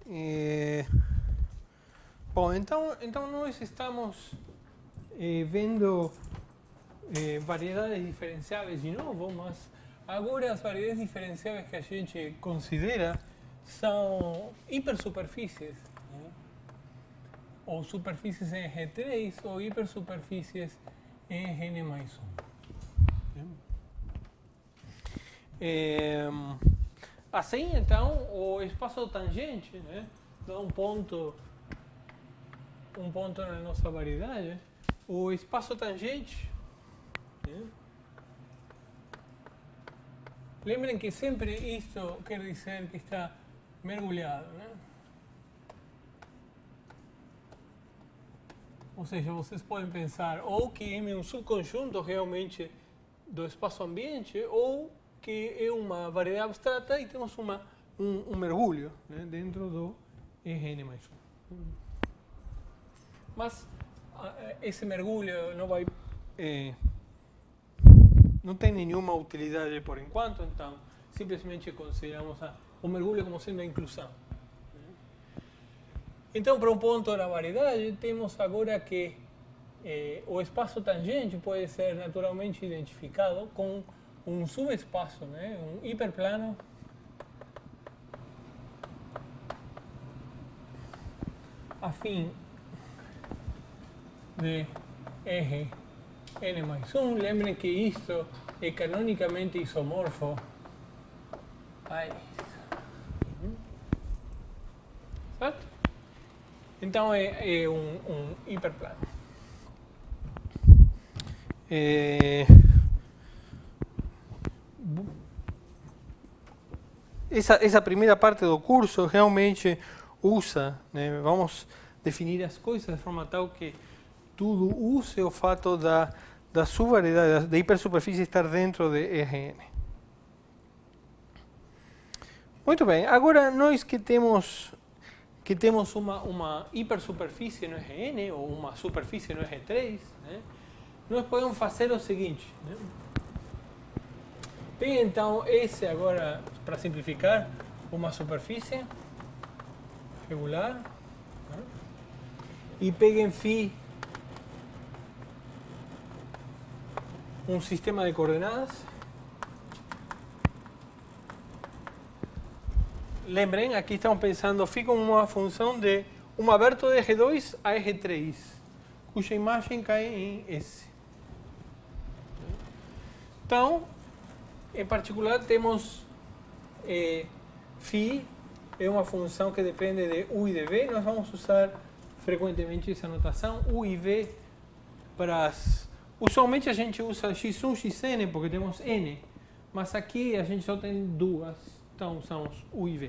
Bom, então nós estamos vendo variedades diferenciáveis de novo, mas agora as variedades diferenciáveis que a gente considera são hipersuperfícies, né? Ou superfícies em G3 ou hipersuperfícies em Gn mais 1. Assim, então, o espaço tangente, né, dá um ponto na nossa variedade, o espaço tangente, né? Lembrem que sempre isto quer dizer que está mergulhado, né? Ou seja, vocês podem pensar ou que M é um subconjunto realmente do espaço ambiente ou que é uma variedade abstrata e temos um mergulho, né, dentro do Gn mais 1. Mas esse mergulho não tem nenhuma utilidade por enquanto, então simplesmente consideramos o mergulho como sendo a inclusão. Então, para um ponto da variedade, temos agora que o espaço tangente pode ser naturalmente identificado com um subespaço, né, um hiperplano afim de eje n mais 1. Lembrem que isto é canonicamente isomorfo a isto. Certo? Então é um hiperplano. Essa primeira parte do curso realmente usa, né, vamos definir as coisas de forma tal que tudo use o fato da subvariedade, da hipersuperfície estar dentro de Rn. Muito bem, agora nós que temos uma hipersuperfície no Rn, ou uma superfície no R3, né, nós podemos fazer o seguinte, né? Tem então esse agora, para simplificar, uma superfície regular, né? E peguem φ um sistema de coordenadas. Lembrem, aqui estamos pensando φ como uma função de um aberto de R2 a R3, cuja imagem cai em S. Então, em particular, temos φ é uma função que depende de U e de V. Nós vamos usar frequentemente essa notação, U e V, para as... Usualmente a gente usa x1, xn, porque temos n, mas aqui a gente só tem duas, então usamos U e V.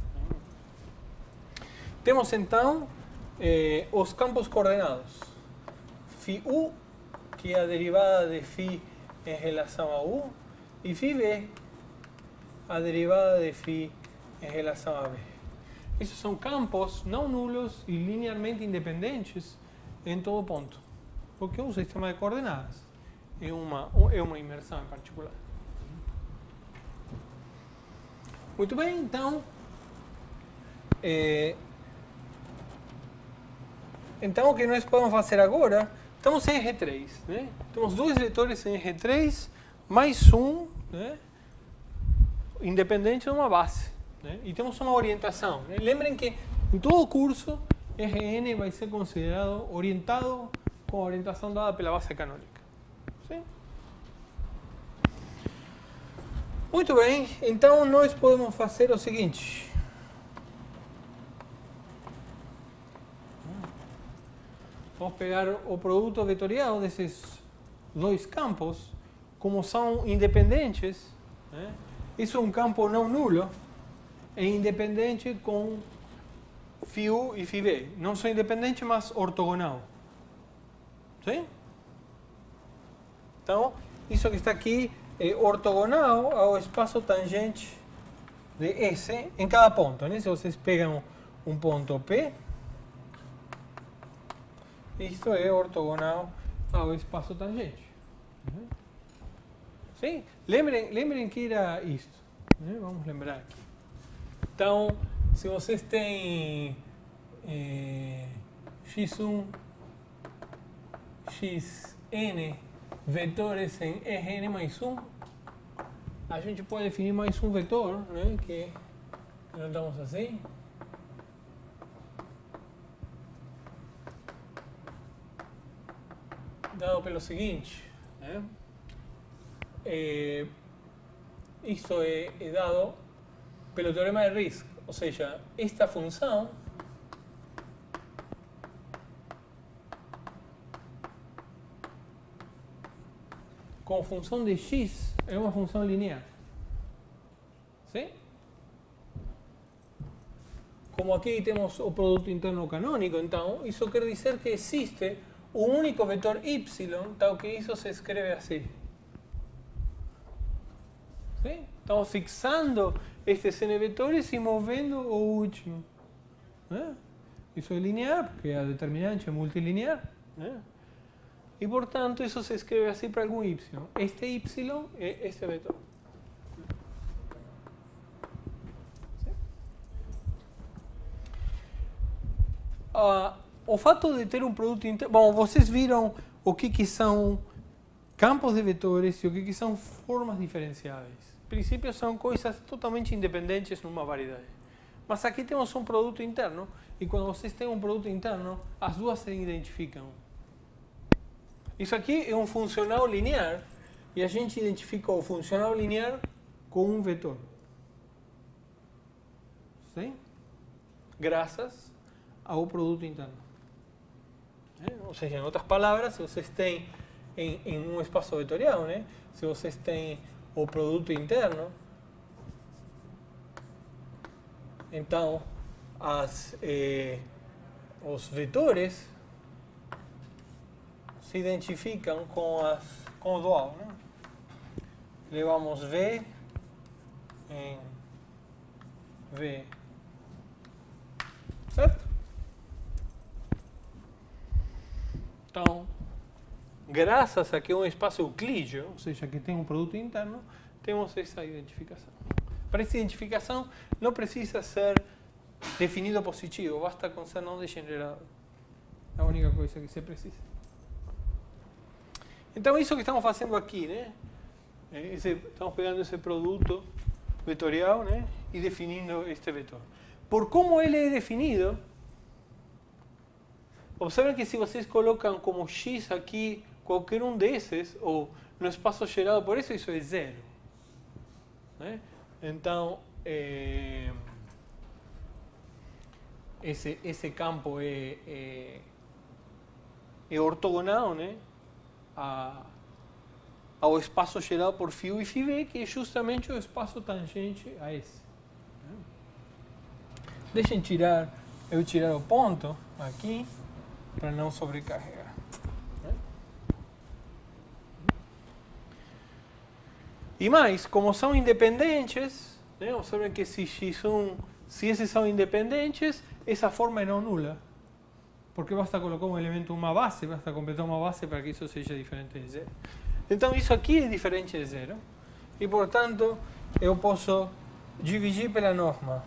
Temos então os campos coordenados. φu, que é a derivada de φ em relação a U, e φv, a derivada de φ em relação a V. Esses são campos não nulos e linearmente independentes em todo ponto, porque um sistema de coordenadas é uma imersão em particular. Muito bem, então, o que nós podemos fazer agora, estamos em R3, né? Temos dois vetores em R3, mais um, né, independente de uma base, né? E temos uma orientação, né? Lembrem que em todo o curso, Rn vai ser considerado orientado com a orientação dada pela base canônica. Sim? Muito bem, então nós podemos fazer o seguinte. Vamos pegar o produto vetorial desses dois campos, como são independentes, né? Isso é um campo não nulo, é independente com φu e φv. Não são independentes, mas ortogonal. Sim? Então, isso que está aqui é ortogonal ao espaço tangente de S em cada ponto, né? Se vocês pegam um ponto P, isto é ortogonal ao espaço tangente. Sim? Lembrem que era isto, né? Vamos lembrar aqui. Então, se vocês têm x1, xn vetores em Rn mais 1, a gente pode definir mais um vetor, né, que anotamos assim. Dado pelo seguinte, né? Isso é dado pelo teorema de Riesz, ou seja, esta função como função de x é uma função linear. ¿Sí? Como aqui temos o produto interno canônico, então isso quer dizer que existe um único vetor y, tal que isso se escreve assim. ¿Sí? Estamos fixando estes n vetores e movendo o último. ¿Eh? Isso é linear, porque a determinante é multilinear. ¿Eh? E, portanto, isso se escreve assim para algum y. Este y é este vetor. O fato de ter um produto interno... Bom, vocês viram o que são campos de vetores e o que são formas diferenciáveis. Em princípio, são coisas totalmente independentes numa variedade. Mas aqui temos um produto interno, e quando vocês têm um produto interno, as duas se identificam. Isso aqui é um funcional linear, e a gente identifica o funcional linear com um vetor. Sim? Graças ao produto interno. Ou seja, em outras palavras, se vocês têm em um espaço vetorial, né? Se vocês têm o produto interno, então os vetores se identificam com o dual. Né? Levamos V em V, certo? Então, graças a que é um espaço euclídeo, ou seja, que tem um produto interno, temos essa identificação. Para essa identificação, não precisa ser definido positivo, basta com ser não degenerado. É a única coisa que você precisa. Então, isso que estamos fazendo aqui, né? Estamos pegando esse produto vetorial, né? E definindo este vetor. Por como ele é definido, observem que se vocês colocam como x aqui qualquer um desses, ou no espaço gerado por isso é zero. Né? Então, esse campo é ortogonal, né? Ao espaço gerado por φ e φv, que é justamente o espaço tangente a esse. Né? Deixem eu tirar o ponto aqui, para não sobrecarregar. Né? E mais, como são independentes, né? Observem que se esses são independentes, essa forma é não nula. Porque basta colocar um elemento, uma base, basta completar uma base para que isso seja diferente de zero. Então isso aqui é diferente de zero. E, portanto, eu posso dividir pela norma.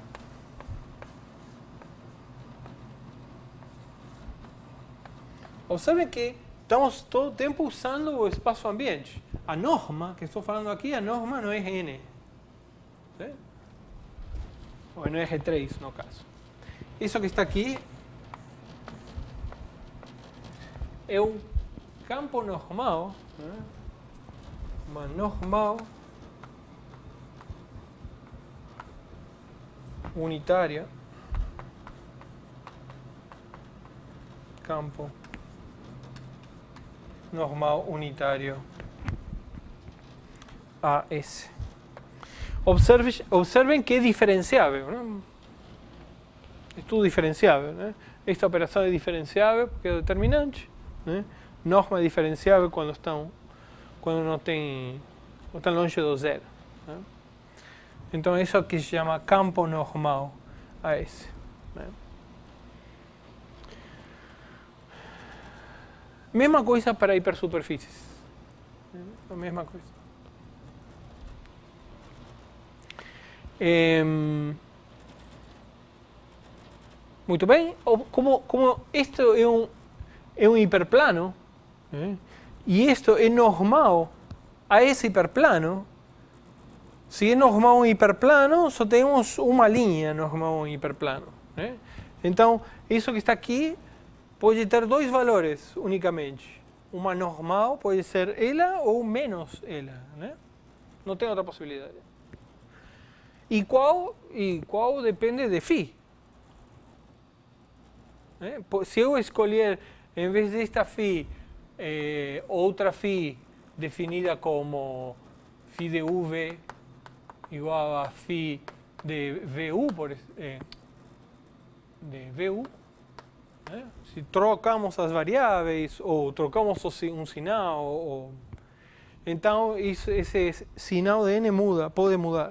Observem que estamos todo o tempo usando o espaço ambiente. A norma, que estou falando aqui, a norma não é N. ¿Sí? Ou não é R3, no caso. Isso que está aqui é um campo normal, né? Uma normal unitária, campo normal unitário AS. Observem que é diferenciável. Né? É tudo diferenciável. Né? Esta operação é diferenciável porque é determinante. Né? Norma é diferenciável quando estão longe do zero. Né? Então, isso que se chama campo normal AS. Né? Mesma coisa para hipersuperfícies. A mesma coisa. Muito bem? Como isto é um hiperplano, e isto é normal a esse hiperplano, se é normal um hiperplano, só temos uma linha normal um hiperplano. Então, isso que está aqui pode ter dois valores unicamente. Uma normal pode ser ela ou menos ela. Não tem outra possibilidade. E qual depende de φ. Se eu escolher, em vez desta φ, outra φ definida como φ de UV igual a φ de VU, se trocamos as variáveis ou trocamos um sinal, então esse sinal de n pode mudar.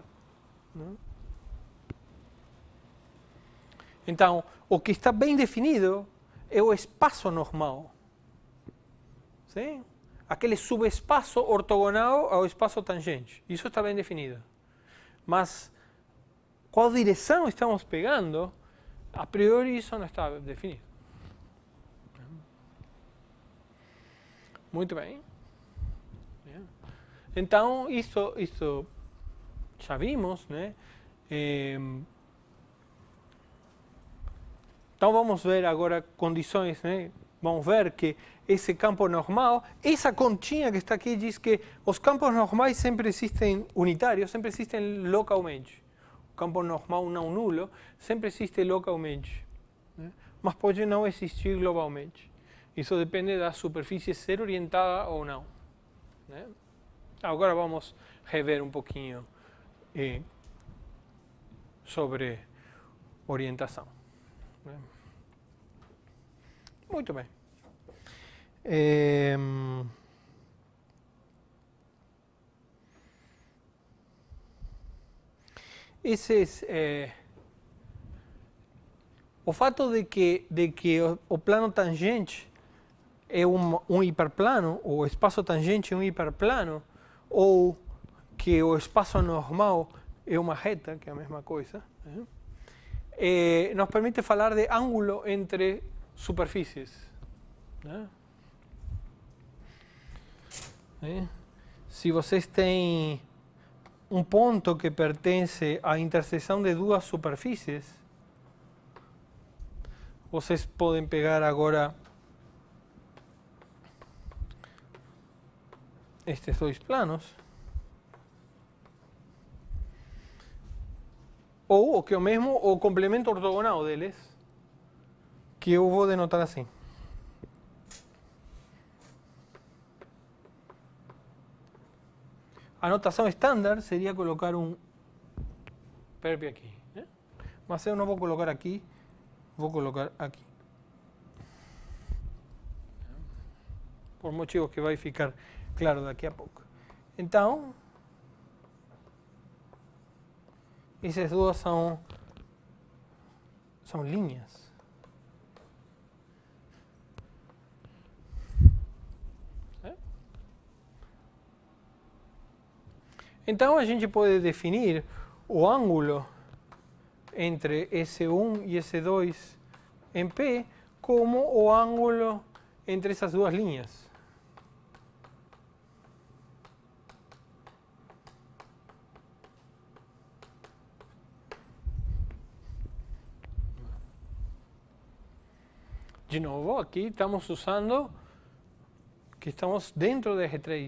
Então, o que está bem definido é o espaço normal. Sim? Aquele subespaço ortogonal ao espaço tangente. Isso está bem definido. Mas, qual direção estamos pegando, a priori isso não está definido. Muito bem. Então, isso já vimos, né? Então vamos ver agora condições, né? Vamos ver que esse campo normal, essa continha que está aqui diz que os campos normais sempre existem unitários, sempre existem localmente. O campo normal não nulo sempre existe localmente, mas pode não existir globalmente. Isso depende da superfície ser orientada ou não. Agora vamos rever um pouquinho sobre orientação. Muito bem. O fato de que o plano tangente é um hiperplano, ou o espaço tangente é um hiperplano, ou que o espaço normal é uma reta, que é a mesma coisa, nos permite falar de ângulo entre superfícies. Se vocês têm um ponto que pertence à interseção de duas superfícies, vocês podem pegar agora estes dois planos, ou o que é o mesmo, o complemento ortogonal deles, que eu vou denotar assim. A notação estándar seria colocar um perp aqui, mas eu não vou colocar aqui, vou colocar aqui. Por motivos que vai ficar claro daqui a pouco. Então, essas duas são linhas. Então a gente pode definir o ângulo entre S1 e S2 em P como o ângulo entre essas duas linhas. De novo, aqui estamos usando que estamos dentro de G3.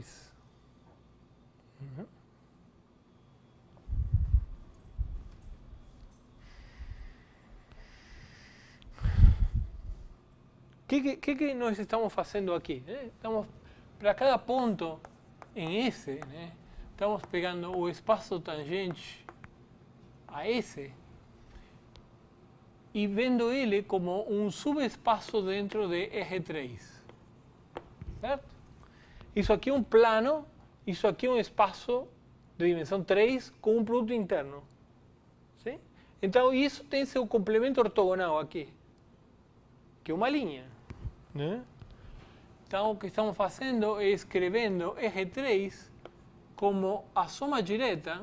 O que nós estamos fazendo aqui? Estamos, para cada ponto em S, estamos pegando o espaço tangente a S e vendo ele como um subespaço dentro de EG3. Certo? Isso aqui é um plano, isso aqui é um espaço de dimensão 3 com um produto interno. Sim? Então isso tem seu complemento ortogonal aqui, que é uma linha. Então o que estamos fazendo é escrevendo EG3 como a soma direta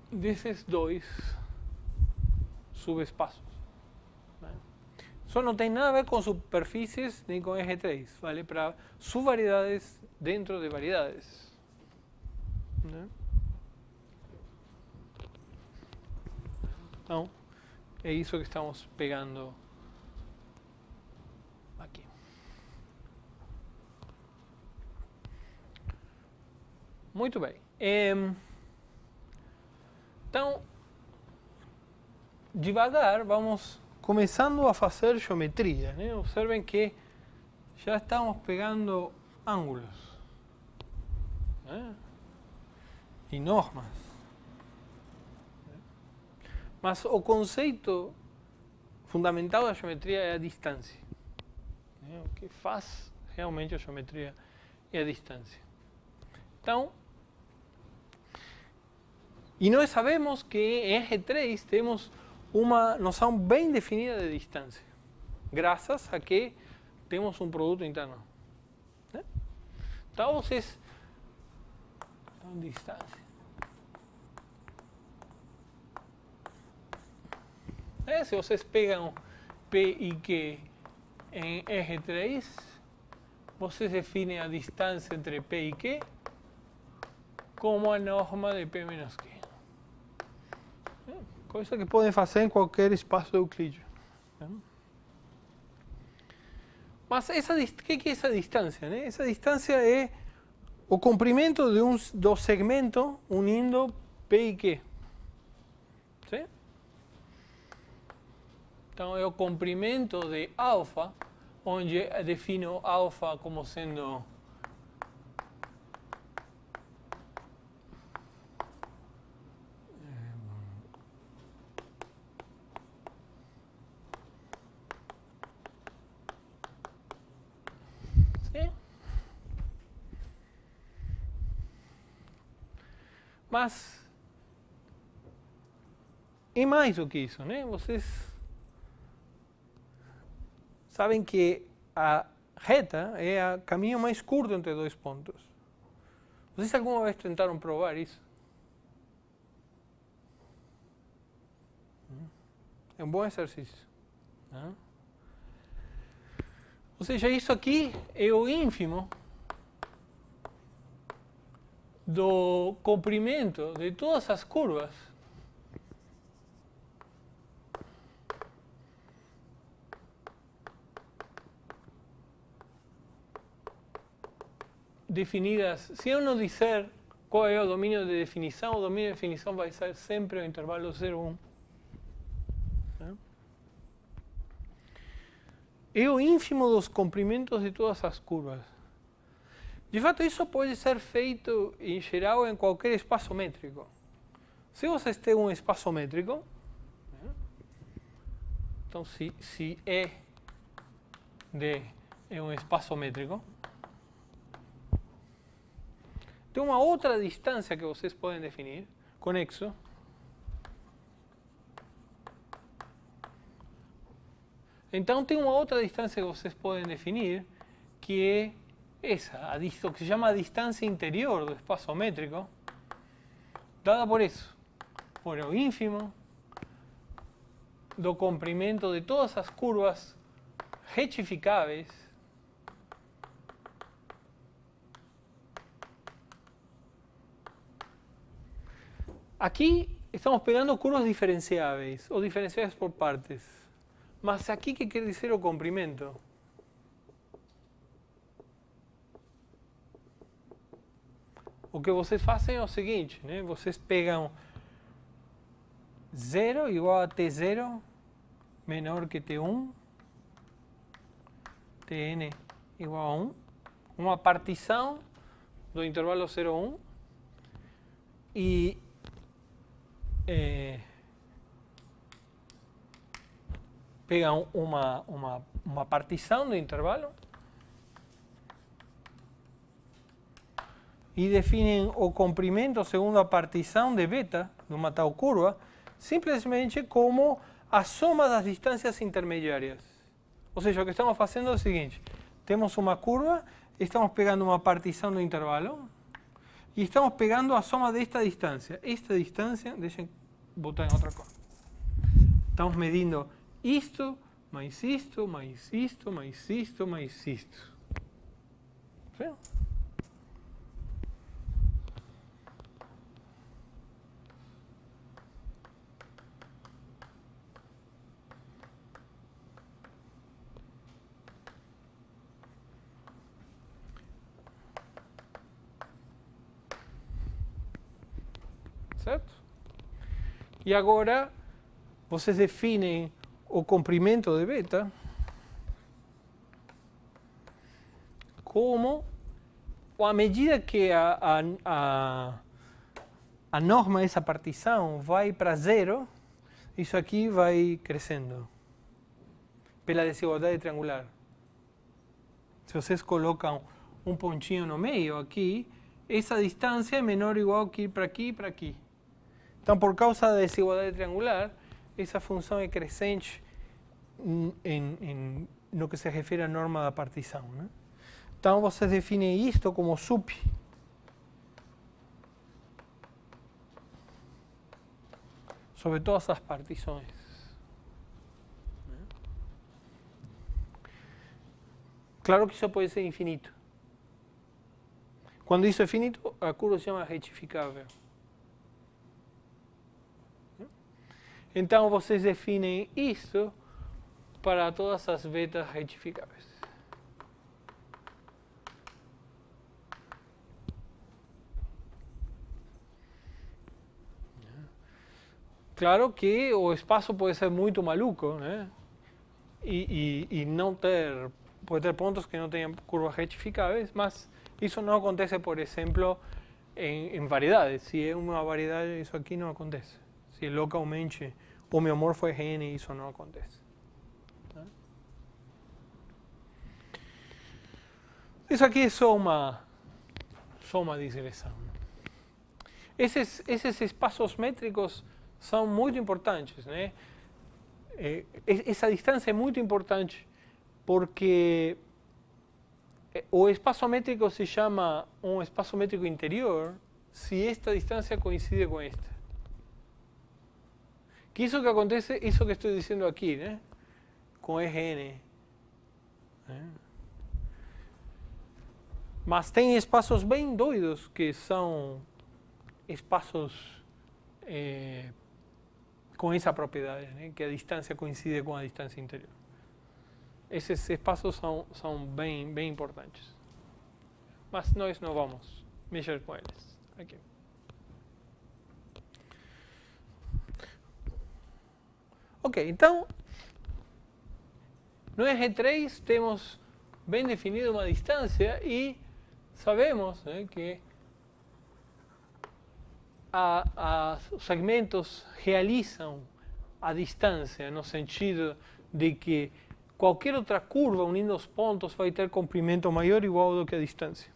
desses dois subespaços. Né? Isso não tem nada a ver com superfícies nem com EG3, vale para subvariedades dentro de variedades. Né? Então, é isso que estamos pegando aqui. Muito bem. Então, devagar, vamos começando a fazer geometria. Né? Observem que já estamos pegando ângulos, né? E normas. Mas o conceito fundamental da geometria é a distância. O que faz realmente a geometria é a distância. Então, e nós sabemos que em EG3 temos uma noção bem definida de distância, graças a que temos um produto interno. Né? Então, vocês... Então, distância. Se vocês pegam P e Q em EG3, vocês definem a distância entre P e Q como a norma de P menos Q. Coisa que podem fazer em qualquer espaço euclídeo. Mas o que é essa distância? Né? Essa distância é o comprimento do segmento unindo P e Q. ¿Sí? Então, é o comprimento de alfa, onde defino alfa como sendo mas é mais do que isso, né? Vocês sabem que a reta é o caminho mais curto entre dois pontos. Vocês alguma vez tentaram provar isso? É um bom exercício. Né? Ou seja, isso aqui é o ínfimo do comprimento de todas as curvas definidas. Se eu não disser qual é o domínio de definição, o domínio de definição vai ser sempre o intervalo 0,1. É o ínfimo dos comprimentos de todas as curvas. De fato, isso pode ser feito, em geral, em qualquer espaço métrico. Se vocês têm um espaço métrico, então se E D é um espaço métrico, tem uma outra distância que vocês podem definir, conexo, então tem uma outra distância que vocês podem definir, que é essa, o que se chama a distância interior do espaço métrico, dada por isso, por o ínfimo do comprimento de todas as curvas retificáveis aqui estamos pegando curvas diferenciáveis, ou diferenciáveis por partes. Mas aqui, que quer dizer o comprimento? O que vocês fazem é o seguinte, né? Vocês pegam 0 igual a T0 menor que T1, Tn igual a 1, uma partição do intervalo 0, 1, e pegam uma partição do intervalo e definem o comprimento segundo a partição de beta de uma tal curva, simplesmente como a soma das distâncias intermediárias. Ou seja, o que estamos fazendo é o seguinte: temos uma curva, estamos pegando uma partição do intervalo, y estamos pegando a soma de esta distancia. Esta distancia, dejen botar en otra cosa. Estamos medindo isto, mais isto, mais isto, mais isto, mais isto. ¿Sí? Certo? E agora, vocês definem o comprimento de beta como, à medida que a norma dessa partição vai para zero, isso aqui vai crescendo pela desigualdade triangular. Se vocês colocam um pontinho no meio aqui, essa distância é menor ou igual que ir para aqui e para aqui. Então, por causa da desigualdade triangular, essa função é crescente no que se refere à norma da partição, né? Então, vocês definem isto como sup sobre todas as partições. Claro que isso pode ser infinito. Quando isso é finito, a curva se chama retificável. Então, vocês definem isso para todas as betas retificáveis. Claro que o espaço pode ser muito maluco, né? E não ter, pode ter pontos que não tenham curvas retificáveis, mas isso não acontece, por exemplo, em variedades. Se é uma variedade, isso aqui não acontece. Se localmente o homeomorfo é Gn, isso não acontece. Isso aqui é só uma digressão. Esses espaços métricos são muito importantes, né? Essa distância é muito importante porque o espaço métrico se chama um espaço métrico interior se esta distância coincide com esta. Que isso que acontece, isso que estou dizendo aqui, né? Com Gn. Mas tem espaços bem doidos que são espaços com essa propriedade, né? Que a distância coincide com a distância interior. Esses espaços são bem importantes. Mas nós não vamos mexer com eles aqui. Ok, então, no EG3 temos bem definido uma distância e sabemos, né, que os segmentos realizam a distância no sentido de que qualquer outra curva unindo os pontos vai ter comprimento maior ou igual do que a distância.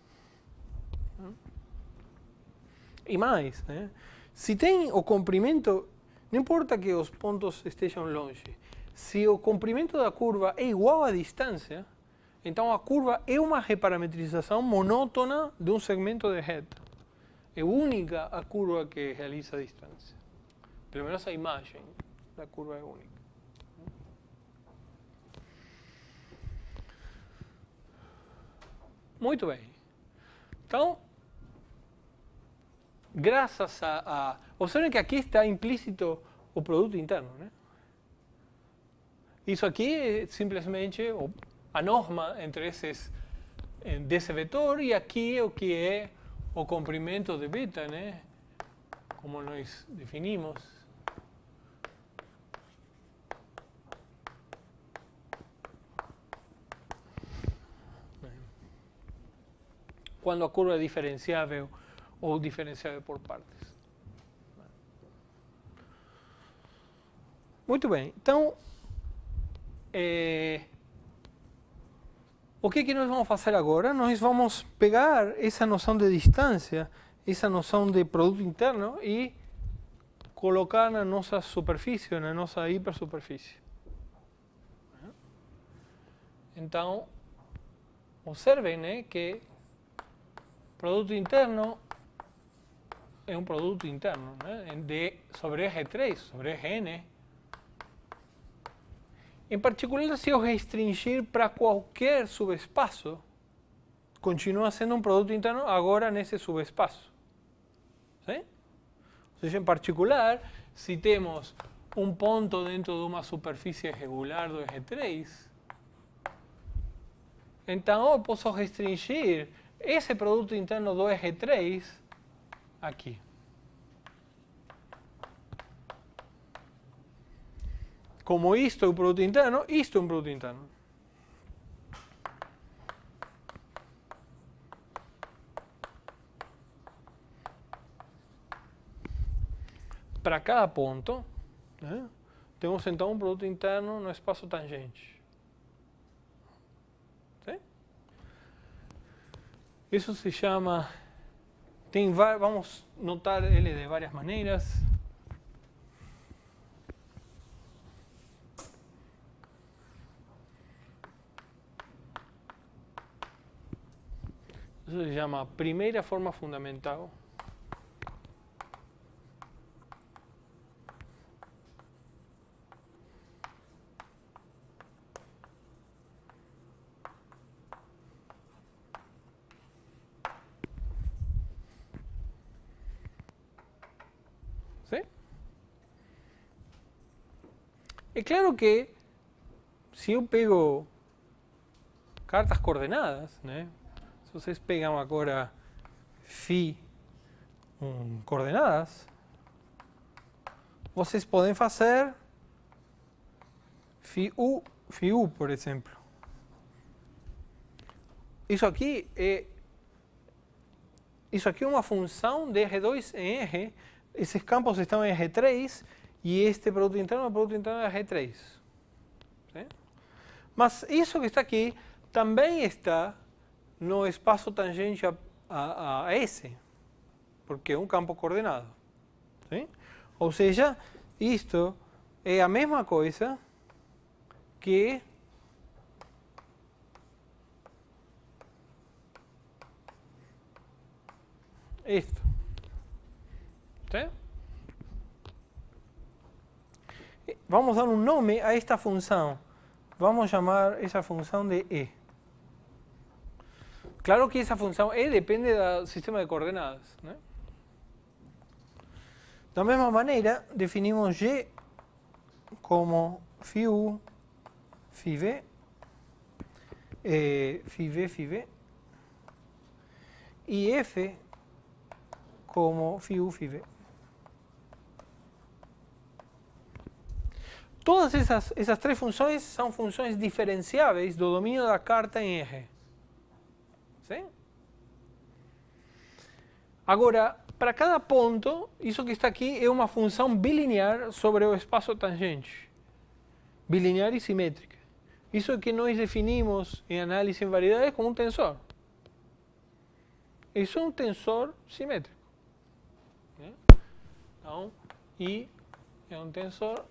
E mais, né, se tem o comprimento, não importa que os pontos estejam longe, se o comprimento da curva é igual à distância, então a curva é uma reparametrização monótona de um segmento de reta. É única a curva que realiza a distância. Pelo menos a imagem da curva é única. Muito bem. Então, graças a... Observen que aqui está implícito o produto interno, né? Isso aqui é simplesmente a norma entre desse vetor e aqui o que é o comprimento de beta, né? Como nós definimos. Quando a curva é diferenciável ou diferenciável por partes. Muito bem. Então, o que nós vamos fazer agora? Nós vamos pegar essa noção de distância, essa noção de produto interno e colocar na nossa superfície, na nossa hipersuperfície. Então, observem, né, que produto interno é um produto interno, né? Sobre eje 3, sobre eje N. Em particular, se eu restringir para qualquer subespaço, continua sendo um produto interno agora nesse subespaço. Sim? Ou seja, em particular, se temos um ponto dentro de uma superfície regular do eje 3, então eu posso restringir esse produto interno do eje 3 aqui. Como isto é um produto interno, isto é um produto interno. Para cada ponto, né, temos então um produto interno no espaço tangente. Sim? Isso se chama... vamos notar ele de várias maneiras. Isso se chama primeira forma fundamental. ¿Sí? É claro que se eu pego cartas coordenadas, né? Se vocês pegam agora φ coordenadas, vocês podem fazer φu, por exemplo. Isso aqui é uma função de eje2 em eje. Esses campos estão em eje3 e este produto interno é o produto interno de eje3. ¿Sí? Mas isso que está aqui também está no espaço tangente a S, porque é um campo coordenado. ¿Sí? Ou seja, isto é a mesma coisa que isto. ¿Sí? Vamos dar um nome a esta função. Vamos chamar essa função de E. Claro que essa função E depende do sistema de coordenadas, né? Da mesma maneira, definimos G como φu, φv, φv, e F como φu, φv. Todas essas três funções são funções diferenciáveis do domínio da carta em eje. Sim? Agora, para cada ponto, isso que está aqui é uma função bilinear sobre o espaço tangente. Bilinear e simétrica. Isso é que nós definimos em análise em variedades como um tensor. Isso é um tensor simétrico. Então, I é um tensor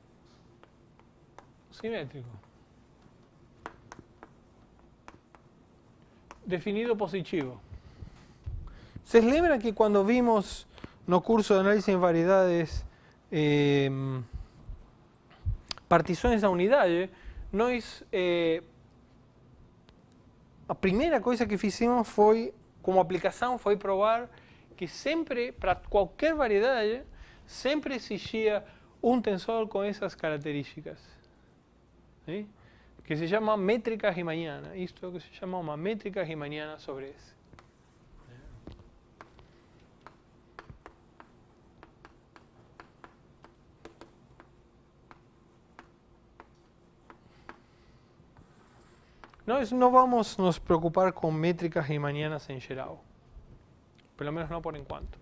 simétrico. Definido positivo. ¿Vocês lembram que quando vimos no curso de análise em variedades partições da unidade, nós a primeira coisa que fizemos foi, como aplicação, foi provar que sempre, para qualquer variedade, sempre existia um tensor com essas características. ¿Sí? Que se chama métrica riemanniana. Isto é o que se chama uma métrica riemanniana sobre S. Nós não vamos nos preocupar com métricas riemannianas em geral. Pelo menos não por enquanto.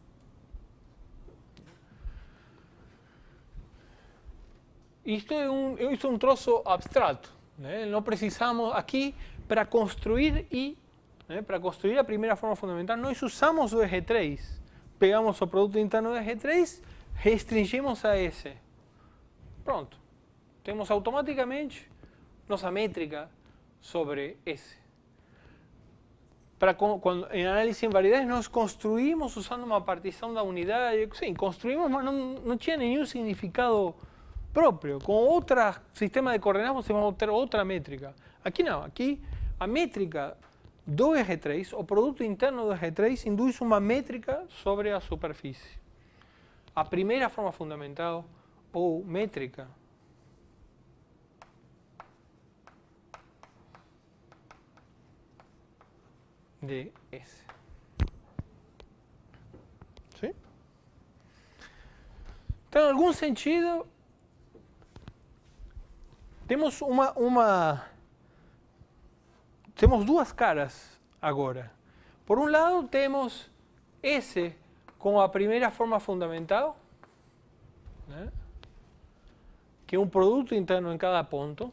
Isto é um troço abstrato. Né? Não precisamos aqui, para construir I, né? Para construir a primeira forma fundamental, nós usamos o eje 3. Pegamos o produto interno do eje 3, restringimos a S. Pronto. Temos automaticamente nossa métrica sobre S. em análise em variedades, nós construímos usando uma partição da unidade. Sim, construímos, mas não tinha nenhum significado próprio. Com outro sistema de coordenadas, você vai ter outra métrica. Aqui não, aqui a métrica do R3, o produto interno do R3, induz uma métrica sobre a superfície. A primeira forma fundamental, ou métrica, de S. ¿Sí? Então, em algum sentido, temos temos duas caras agora. Por um lado, temos S com a primeira forma fundamental, né? Que é um produto interno em cada ponto.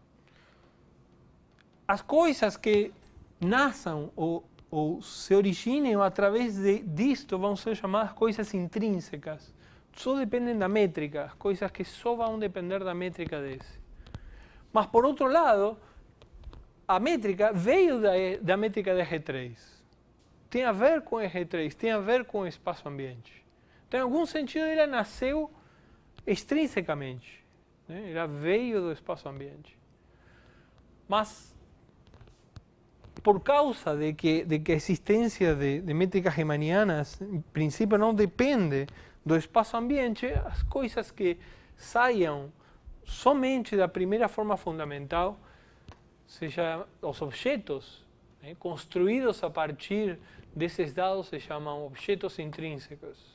As coisas que nasçam ou se originem através disto vão ser chamadas coisas intrínsecas. Só dependem da métrica, coisas que só vão depender da métrica desse. Mas, por outro lado, a métrica veio da métrica de R3. Tem a ver com R3, tem a ver com o espaço-ambiente. Então, em algum sentido, ela nasceu extrinsecamente, né? Ela veio do espaço-ambiente. Mas, por causa de que a existência de métricas riemannianas, em princípio, não depende do espaço-ambiente, as coisas que saiam somente da primeira forma fundamental, seja os objetos, né, construídos a partir desses dados, se chamam objetos intrínsecos.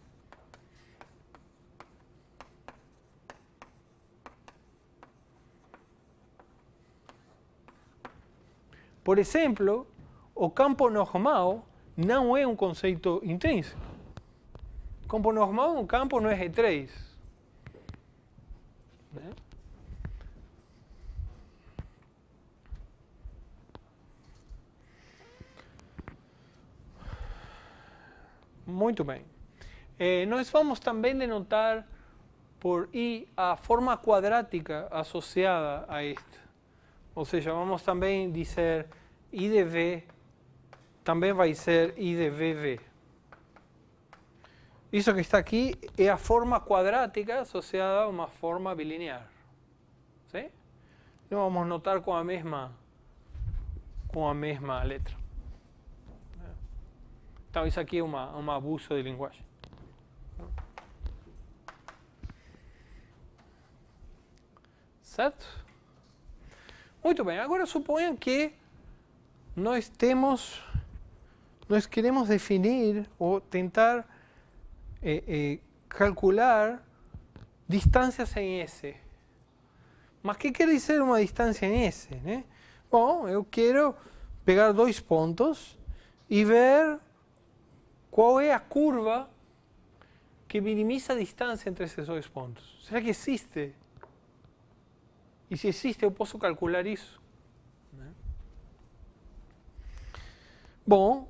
Por exemplo, o campo normal não é um conceito intrínseco. O campo normal é um campo no R3. Né? Muito bem. Nós vamos também denotar por I a forma quadrática associada a esta. Ou seja, vamos também dizer I de V também vai ser I de VV. Isso que está aqui é a forma quadrática associada a uma forma bilinear. ¿Sí? Então vamos notar com a mesma letra. Então isso aqui é um abuso de linguagem. Certo? Muito bem, agora suponham que nós queremos definir ou tentar calcular distâncias em S. Mas o que quer dizer uma distância em S? Né? Bom, eu quero pegar dois pontos e ver qual é a curva que minimiza a distância entre esses dois pontos. Será que existe? E se existe, eu posso calcular isso. Né? Bom,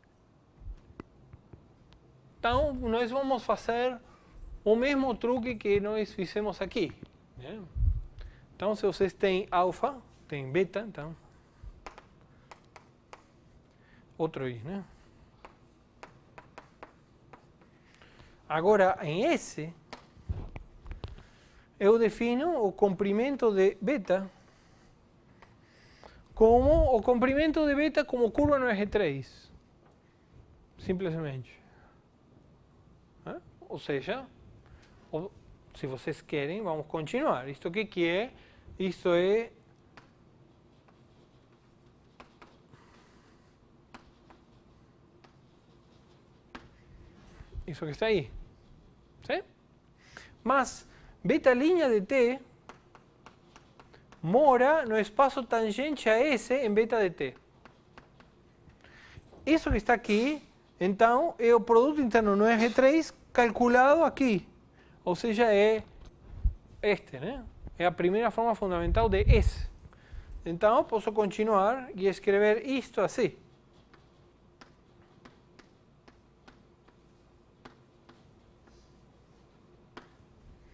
então nós vamos fazer o mesmo truque que nós fizemos aqui. Né? Então, se vocês têm alfa, tem beta, então outro I, né? Agora, em S, eu defino o comprimento de beta como o comprimento de beta como curva no R3. Simplesmente. Ou seja, se vocês querem, vamos continuar. Isto que é? Isto é isso que está aí. ¿Sí? Mas beta linha de T mora no espaço tangente a S em beta de T. Isso que está aqui, então, é o produto interno no R3 calculado aqui. Ou seja, é este, né? É a primeira forma fundamental de S. Então, posso continuar e escrever isto assim.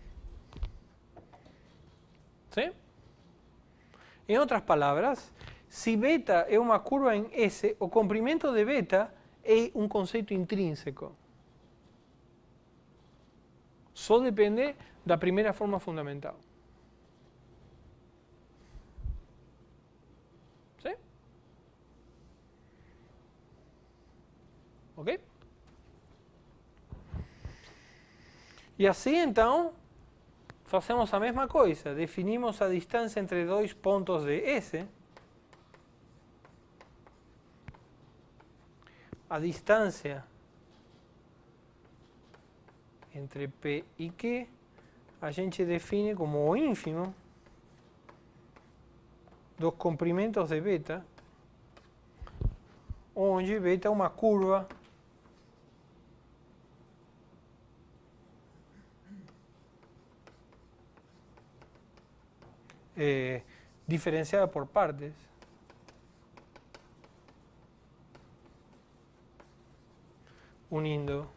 ¿Sí? En otras palabras, se beta é uma curva em S, o comprimento de beta é um conceito intrínseco. Só depende da primeira forma fundamental. ¿Sí? Ok? E assim, então, fazemos a mesma coisa. Definimos a distância entre dois pontos de S. A distância entre P e Q a gente define como o ínfimo dos comprimentos de beta, onde beta é uma curva diferenciada por partes, unindo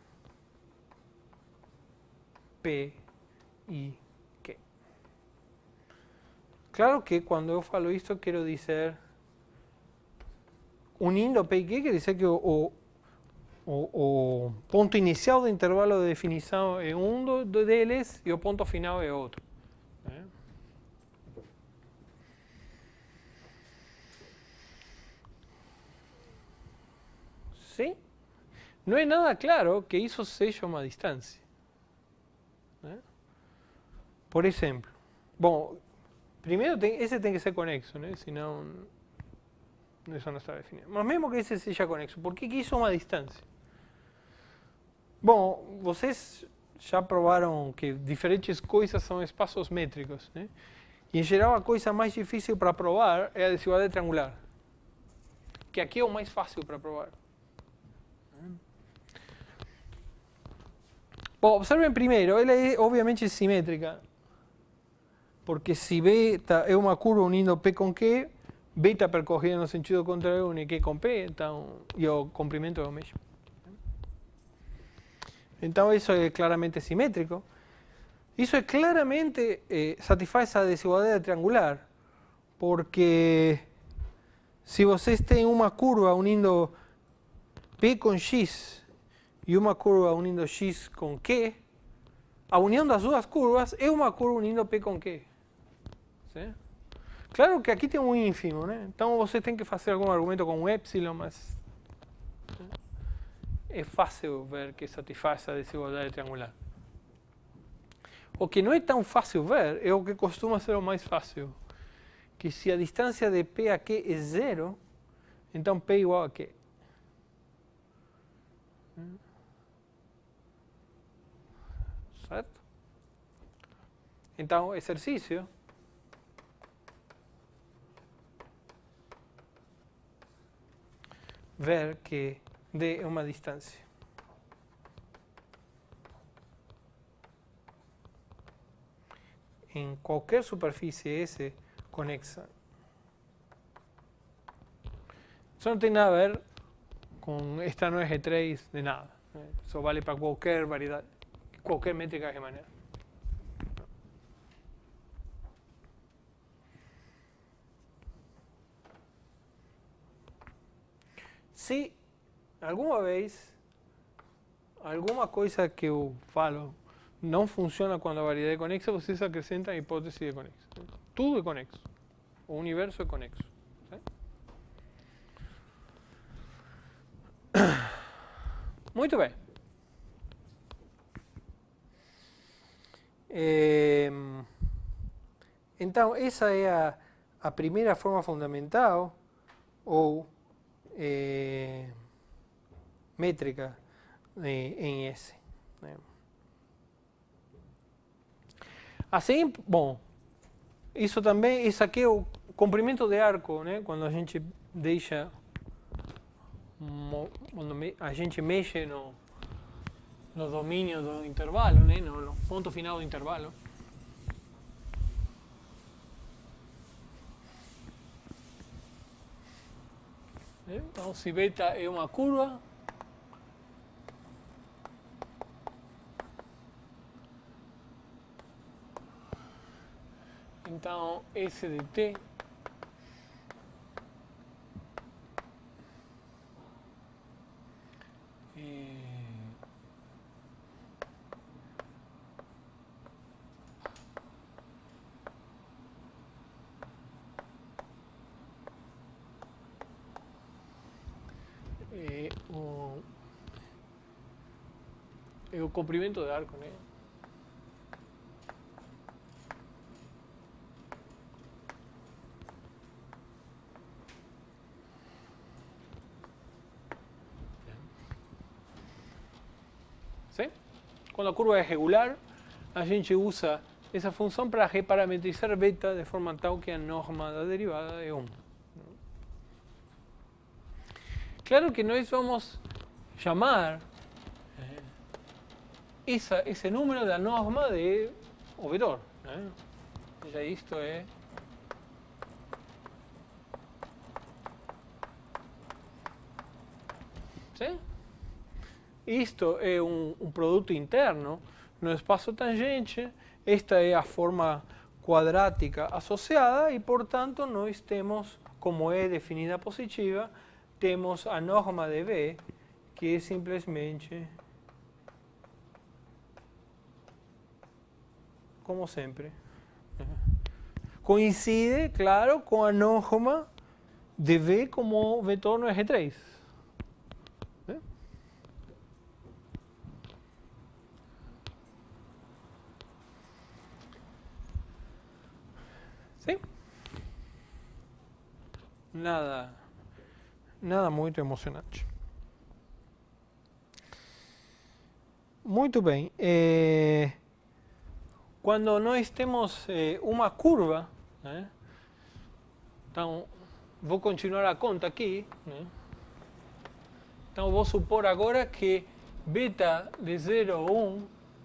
P e Q. Claro que quando eu falo isso, quero dizer, unindo P e Q, quer dizer que o ponto inicial do intervalo de definição é um deles e o ponto final é outro. ¿Sí? No é nada claro que isso seja uma distância. Por exemplo, bom, primeiro esse tem que ser conexo, né? Senão isso não está definido. Mas mesmo que esse seja conexo, por que isso é uma distância? Bom, vocês já provaram que diferentes coisas são espaços métricos, né? E em geral a coisa mais difícil para provar é a desigualdade triangular, que aqui é o mais fácil para provar. Bom, observem primeiro, ela é obviamente simétrica, porque se beta é uma curva unindo P com Q, beta percorrida no sentido contrário une Q com P, então, e o comprimento é o mesmo. Então isso é claramente simétrico. Isso é claramente satisfaz a desigualdade triangular, porque se vocês têm uma curva unindo P com X e uma curva unindo X com Q, a união das duas curvas é uma curva unindo P com Q. ¿Sí? Claro que aqui tem um ínfimo, né? Então você tem que fazer algum argumento com um epsilon, mas é fácil ver que satisfaz a desigualdade triangular. O que não é tão fácil ver é o que costuma ser o mais fácil, que se a distância de P a Q é zero, então P é igual a Q. Certo? Então, exercício. Ver que D é uma distância. Em qualquer superfície S conexa. Isso não tem nada a ver com esta não é G3 de nada. Isso vale para qualquer variedade, qualquer métrica de maneira. Se alguma vez alguma coisa que eu falo não funciona quando a variedade é conexa, vocês acrescentam a hipótese de conexo. Tudo é conexo. O universo é conexo. Muito bem. Então, essa é a primeira forma fundamental, ou métrica em S. Assim, bom, isso também, isso aqui é o comprimento de arco, né? Quando a gente deixa, quando a gente mexe no domínio do intervalo, né? No ponto final do intervalo. Então, se beta é uma curva, então S de t o comprimento de arco, né? ¿Sí? Quando a curva é regular, a gente usa essa função para reparametrizar beta de forma tal que a norma da derivada é 1. Claro que nós vamos chamar esse número da norma de o vetor, né? Já isto é ¿sí? Isto é um produto interno no espaço tangente. Esta é a forma quadrática associada e, portanto, nós temos, como é definida positiva, temos a norma de V, que é simplesmente, como sempre, coincide, claro, com a norma de V como vetor no G3. ¿Sí? Nada muito emocionante. Muito bem. Quando nós temos uma curva, né? Então, vou continuar a conta aqui, né? Então, vou supor agora que beta de 0 a 1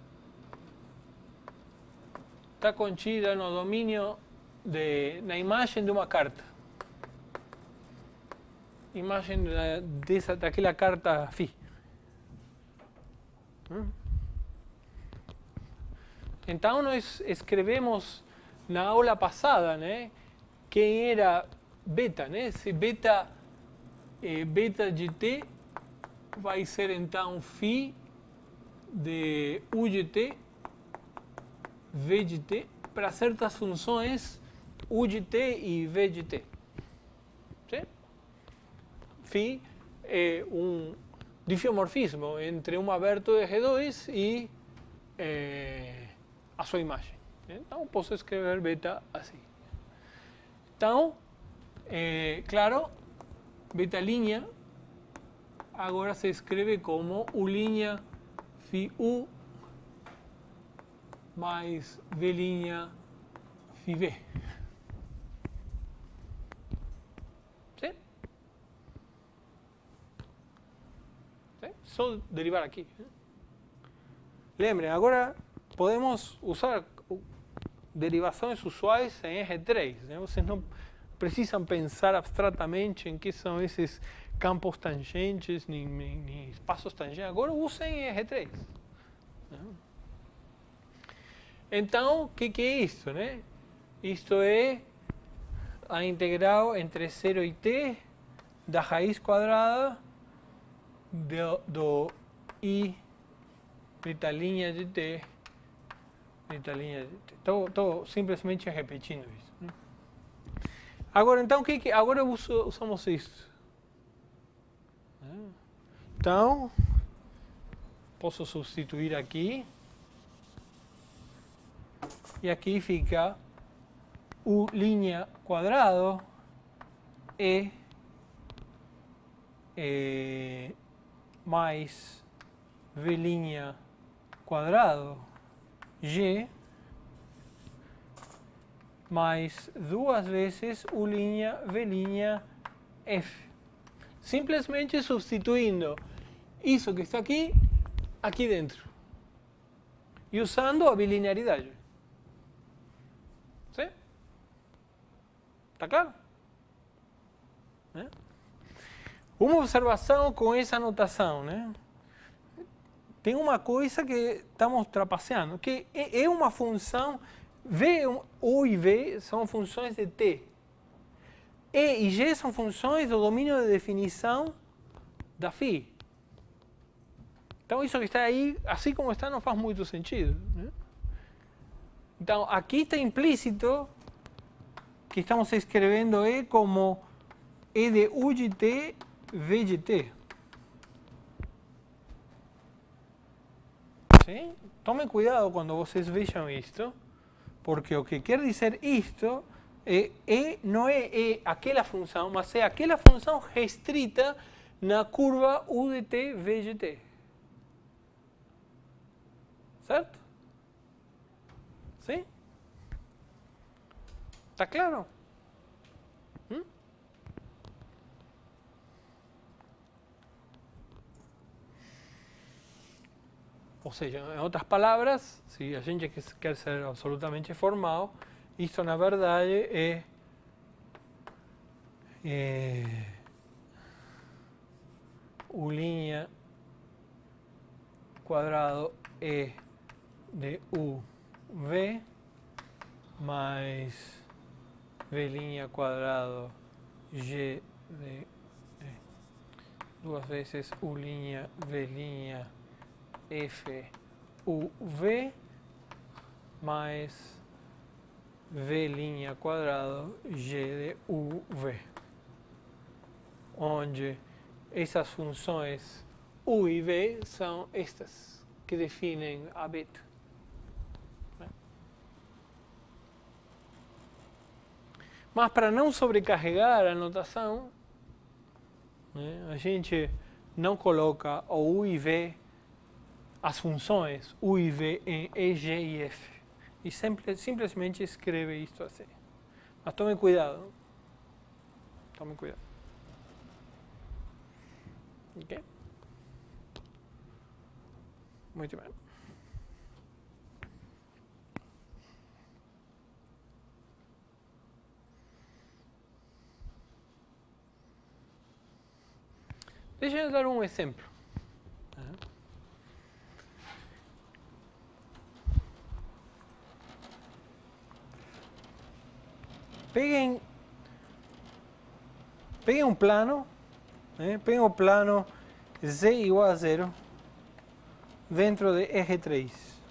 está contida no domínio na imagem de uma carta. Imagem daquela carta Φ. Então, nós escrevemos na aula passada, né, quem era beta, né? Se beta de t vai ser então Φ de U de t, V de t, para certas funções U de t e V de t. ¿Sí? Φ é um difiomorfismo entre um aberto de G2 e a sua imagem. Então, posso escrever beta assim. Então, claro, beta linha agora se escreve como U' Φu mais V' Φv. ¿Sí? ¿Sí? Só derivar aqui. Lembrem, agora podemos usar derivações usuais em G3. Né? Vocês não precisam pensar abstratamente em que são esses campos tangentes, nem espaços tangentes. Agora usem em G3. Então, o que é isso? Né? Isto é a integral entre 0 e t da raiz quadrada do I beta linha de t, beta linha de t. Estou simplesmente repetindo isso. Né? Agora, então, agora usamos isso. Então, posso substituir aqui. E aqui fica U' quadrado E mais V' quadrado G mais duas vezes U', V' F. Simplesmente substituindo isso que está aqui dentro. E usando a bilinearidade. ¿Sí? ¿Está claro? Uma observação com essa notação, né? Tem uma coisa que estamos trapaceando, que é uma função, U e V são funções de t. E G são funções do domínio de definição da Φ. Então, isso que está aí, assim como está, não faz muito sentido. Né? Então, aqui está implícito que estamos escrevendo E como E de U de t, V de t. ¿Sí? Tome cuidado quando vocês vejam isto, porque o que quer dizer isto não é aquela função, mas é aquela função restrita na curva u de t, v de t. Certo? Sim? Está claro? Ou seja, em outras palavras, se a gente quer ser absolutamente formal, isto na verdade é U' quadrado E de UV mais V' quadrado G de duas vezes U', V' F UV mais V' quadrado G de UV, onde essas funções U e V são estas que definem a beta. Mas para não sobrecarregar a notação, a gente não coloca o U e V, as funções U e V em E, G e F. E simplesmente escreve isto assim. Mas tome cuidado. Tome cuidado. Ok? Muito bem. Deixa eu dar um exemplo. Peguem um plano, peguem o plano z igual a 0 dentro de eje 3.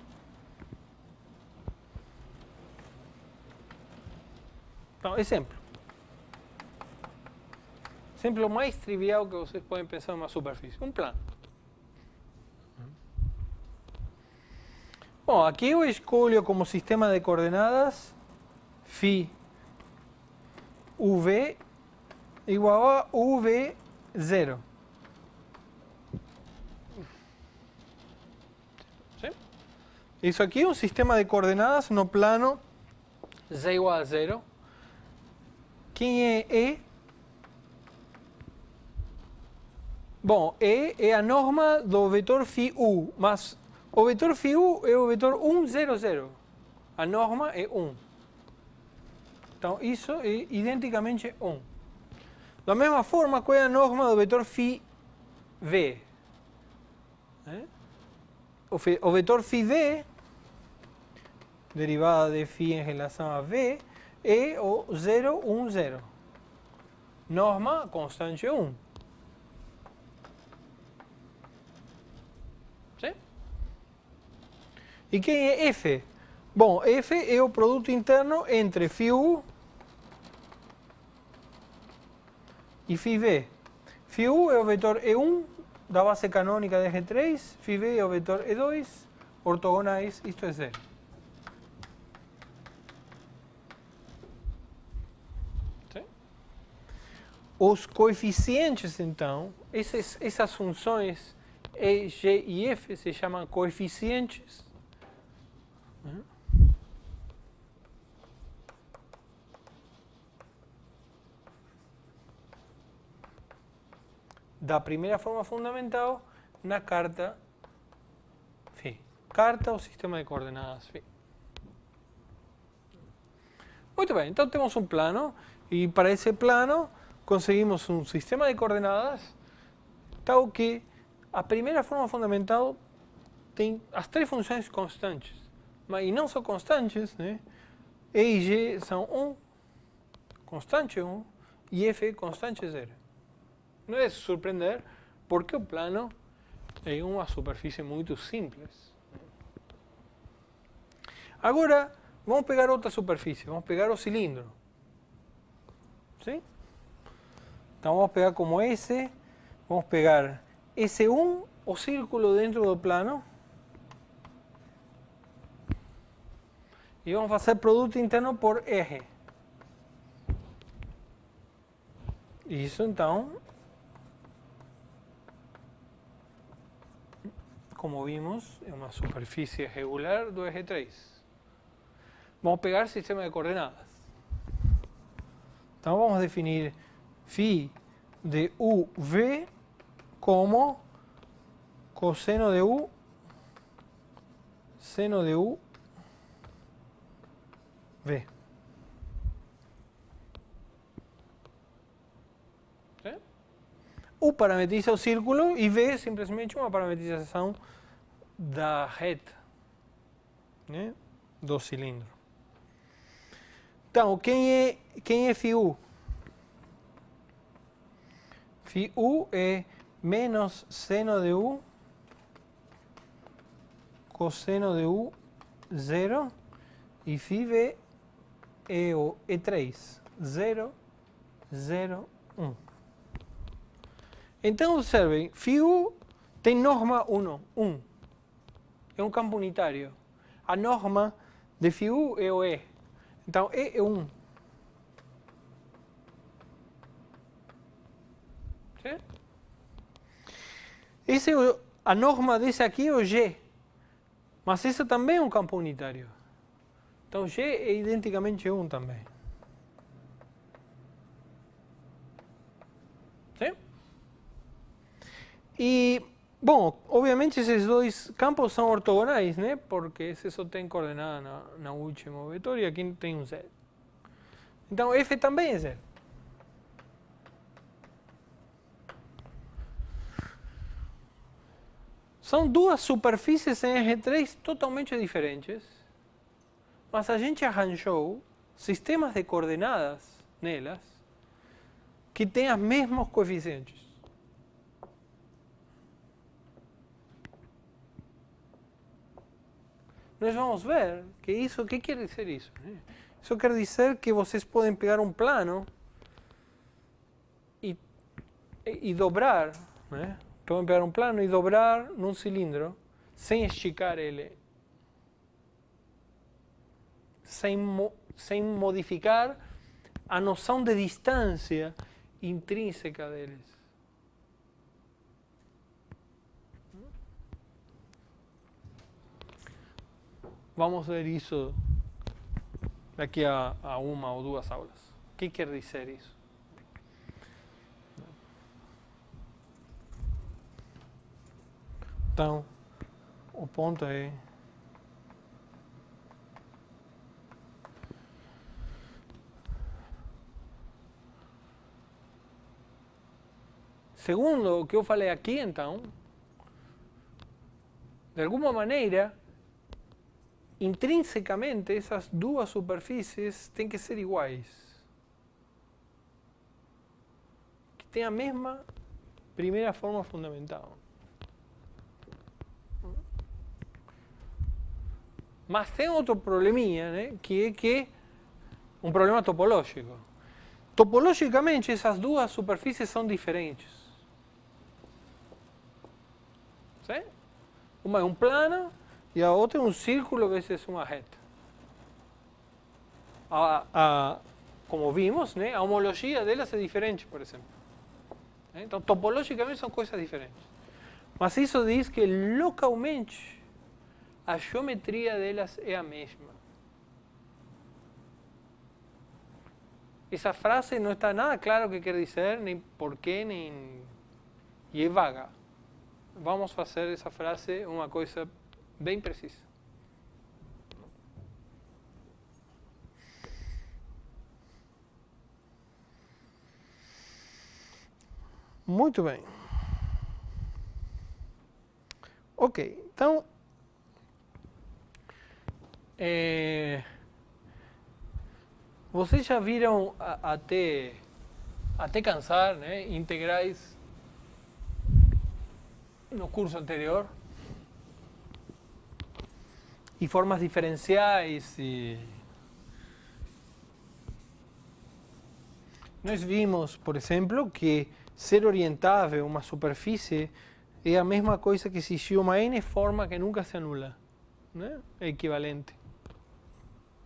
Então, exemplo. Exemplo mais trivial que vocês podem pensar numa superfície. Um plano. Bom, aqui eu escolho como sistema de coordenadas φ UV igual a UV0. ¿Sí? Isso aqui é um sistema de coordenadas no plano z igual a 0. Quem é E? Bom, E é a norma do vetor φ U, mas o vetor φ U é o vetor 1, 0, 0. A norma é 1. Então, isso é identicamente 1. Da mesma forma, qual é a norma do vetor φ V? O vetor φ V, derivada de φ em relação a V, é o 0, 1, 0. Norma constante 1. Sim? E quem é F? Bom, F é o produto interno entre φ U e φ V. φ U é o vetor E1 da base canônica de eje 3, φ V é o vetor E2, ortogonais, isto é 0. Sim? Os coeficientes, então, essas funções E, G e F se chamam coeficientes. Da primeira forma fundamental na carta φ. Carta ou sistema de coordenadas φ. Muito bem, então temos um plano e para esse plano conseguimos um sistema de coordenadas tal que a primeira forma fundamental tem as três funções constantes. Mas e não são constantes, né? E e G são 1, constante 1, e F constante 0. Não é de se surpreender, porque o plano é uma superfície muito simples. Agora, vamos pegar outra superfície, vamos pegar o cilindro. Sim? Então, vamos pegar como S, vamos pegar S1, o círculo dentro do plano, E vamos fazer produto interno por eje. Isso, então, como vimos, é uma superfície regular do eje 3. Vamos pegar sistema de coordenadas. Então, vamos definir φ de UV como coseno de U, seno de U, V. ¿Sí? U parametriza o círculo e V é simplesmente uma parametrização da reta, né, do cilindro. Então, quem é φU? φU é menos seno de U, coseno de U, 0, e φV é o E3, 0, 0, 1. Então, observem, φU tem norma 1. É um campo unitário. A norma de φU é o E. Então, E é 1. A norma desse aqui é o G. Mas esse também é um campo unitário. Então, G é identicamente 1 também. Sim? E, bom, obviamente esses dois campos são ortogonais, né? Porque esse só tem coordenada na última vetor e aqui tem um zero. Então, F também é zero. São duas superfícies em eje 3 totalmente diferentes, mas a gente arranjou sistemas de coordenadas nelas que têm os mesmos coeficientes. Nós vamos ver que isso, o que quer dizer isso? Isso quer dizer que vocês podem pegar um plano e dobrar, né? Podem pegar um plano e dobrar num cilindro sem esticar ele, sem modificar a noção de distância intrínseca deles. Vamos ver isso daqui a uma ou duas aulas. O que quer dizer isso? Então, o ponto é segundo o que eu falei aqui, então, de alguma maneira, intrinsecamente, essas duas superfícies têm que ser iguais. Que tem a mesma primeira forma fundamental. Mas tem outro probleminha, né? Que é um problema topológico. Topologicamente, essas duas superfícies são diferentes. Sim? Uma é um plano e a outra é um círculo vezes uma reta. Como vimos, né? A homologia delas é diferente, por exemplo. Então, topologicamente são coisas diferentes. Mas isso diz que localmente a geometria delas é a mesma. Essa frase não está nada claro o que quer dizer, nem porquê, nem... e é vaga. Vamos fazer essa frase uma coisa bem precisa. Muito bem. Ok, então... vocês já viram até cansar, né, integrais no curso anterior? E formas diferenciais. Nós vimos, por exemplo, que ser orientável uma superfície é a mesma coisa que se existe uma n forma que nunca se anula, né? É equivalente.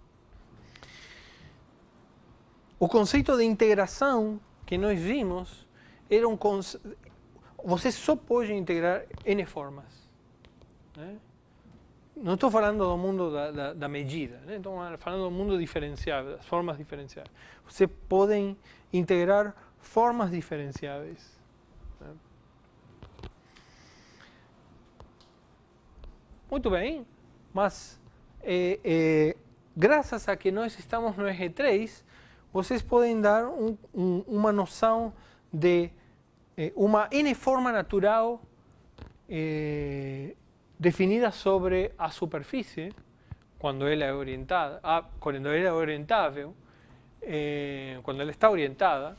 o conceito de integração que nós vimos era um conceito. Você só pode integrar N formas. Né? Não estou falando do mundo da medida, né? Estou falando do mundo diferenciável, das formas diferenciáveis. Você pode integrar formas diferenciáveis. Né? Muito bem, mas graças a que nós estamos no EG3, vocês podem dar uma noção de uma N forma natural definida sobre a superfície, quando ela é orientada, quando ela é orientável, quando ela está orientada,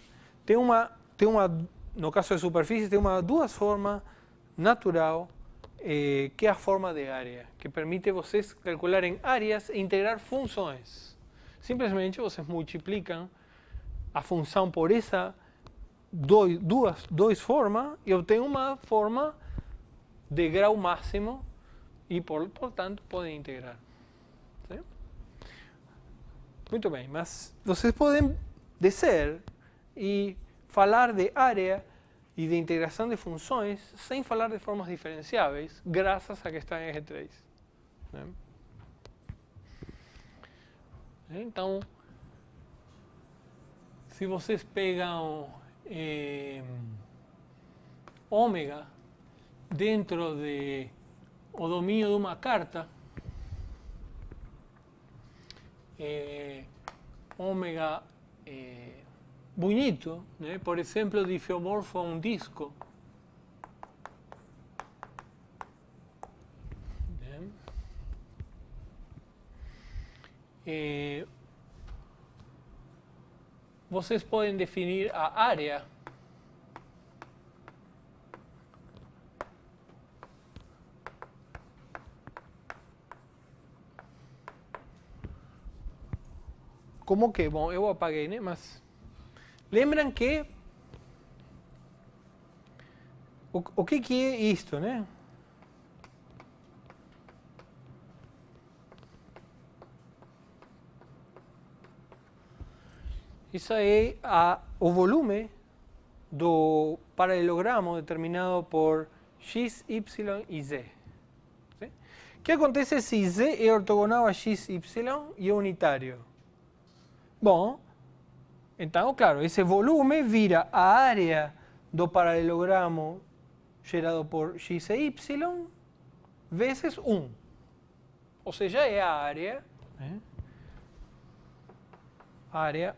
no caso de superfície, tem duas formas natural, que é a forma de área, que permite vocês calcular em áreas e integrar funções. Simplesmente vocês multiplicam a função por essa duas formas e obtêm uma forma de grau máximo e, portanto, podem integrar. Sim? Muito bem, mas vocês podem descer e falar de área e de integração de funções sem falar de formas diferenciáveis, graças a que está em EG3. Né? Então, se vocês pegam ômega dentro de o domínio de uma carta, ômega bonito, né? Por exemplo, difiomorfo a um disco. Vocês podem definir a área como que? Bom, eu apaguei, né? Mas lembram que o que é isto, né? Isso é o volume do paralelogramo determinado por x, y e z. ¿Sí? O que acontece se z é ortogonal a x, y e é unitário? Bom, então, claro, esse volume vira a área do paralelogramo gerado por x e y vezes 1. Ou seja, é a área, né? Área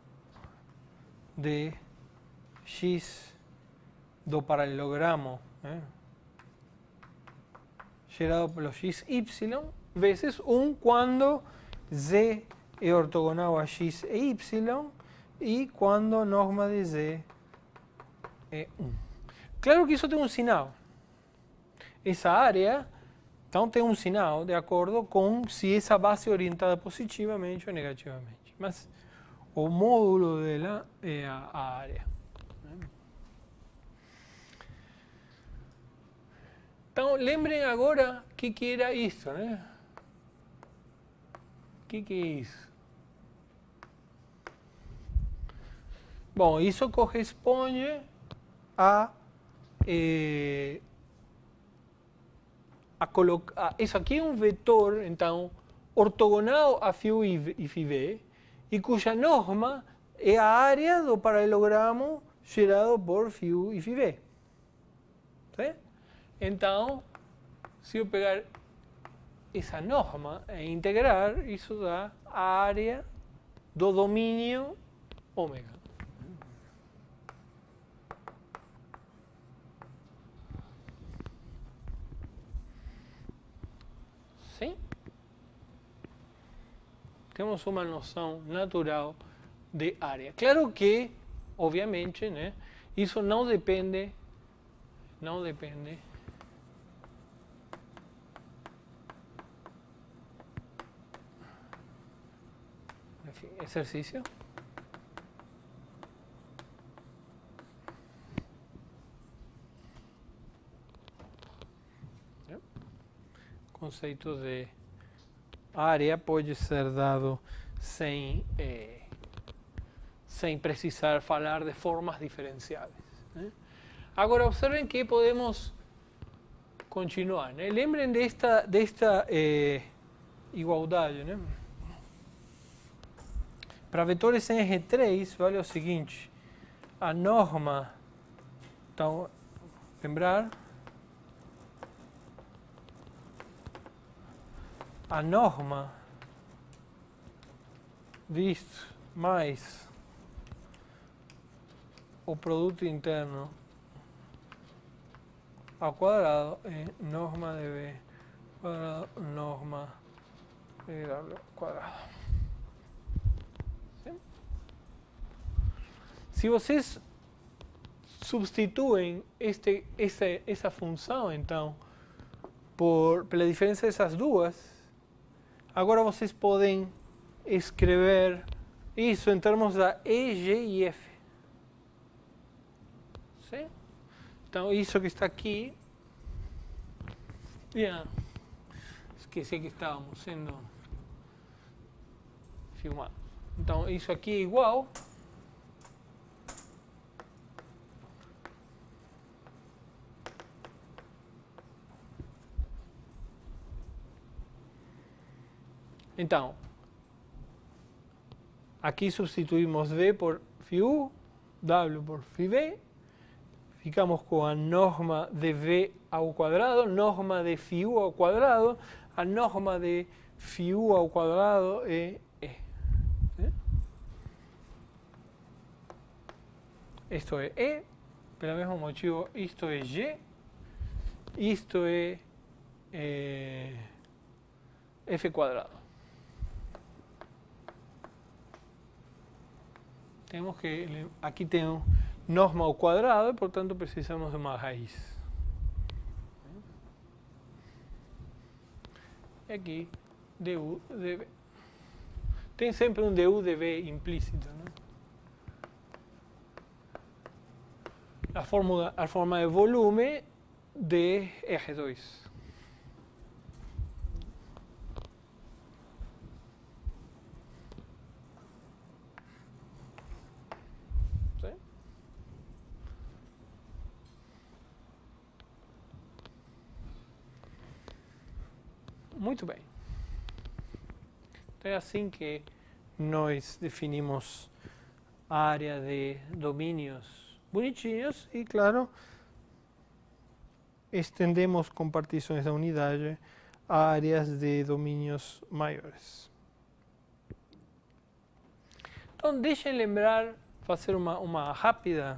de x do paralelogramo, né? Gerado pelo x, y vezes 1 quando z é ortogonal a x e y e quando a norma de z é 1. Claro que isso tem um sinal. Essa área, então, tem um sinal de acordo com se essa base é orientada positivamente ou negativamente. Mas o módulo dela é a área. Então, lembrem agora o que era isso, né? O que é isso? Bom, isso corresponde a colocar. Isso aqui é um vetor, então, ortogonal a φ e φv, e cuja norma é a área do paralelogramo gerado por φ e φv. ¿Sí? Então, se eu pegar essa norma e integrar, isso dá a área do domínio ômega. Sim? Temos uma noção natural de área. Claro que, obviamente, né, isso não depende enfim, exercício. Conceito de área pode ser dado sem sem precisar falar de formas diferenciáveis. Né? Agora, observen que podemos continuar. Né? Lembrem desta igualdade. Né? Para vetores em R3, vale o seguinte. A norma, então, lembrar, a norma visto mais o produto interno ao quadrado é norma de V quadrado, norma de W quadrado. ¿Sí? Se vocês substituem essa função, então, pela diferença dessas duas, agora vocês podem escrever isso em termos da E, G e F. Sim? Então, isso que está aqui... Esqueci que estávamos sendo filmados. Então, isso aqui é igual... Então, aqui substituímos V por φU, W por φV, ficamos com a norma de V ao quadrado, norma de φU ao quadrado, a norma de φU ao quadrado é E. Isto é E, pelo mesmo motivo, isto é G, isto é F quadrado. Temos que, aqui tem norma ao quadrado, e, portanto, precisamos de uma raiz. E aqui, du dv. Tem sempre um du dv implícito. Né? A forma de volume de R2. Muito bem. Então é assim que nós definimos a área de domínios bonitinhos e, claro, estendemos com partições da unidade a áreas de domínios maiores. Então, deixem lembrar, fazer uma rápida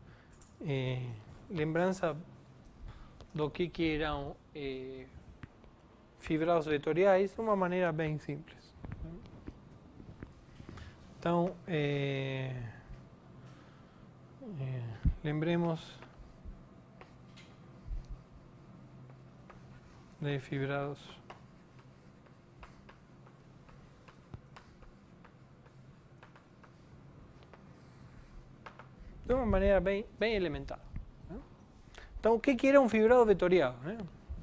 lembrança do que eram fibrados vetoriais de uma maneira bem simples. Então, lembremos de fibrados de uma maneira bem elementar. Né? Então, o que é um fibrado vetorial? Né?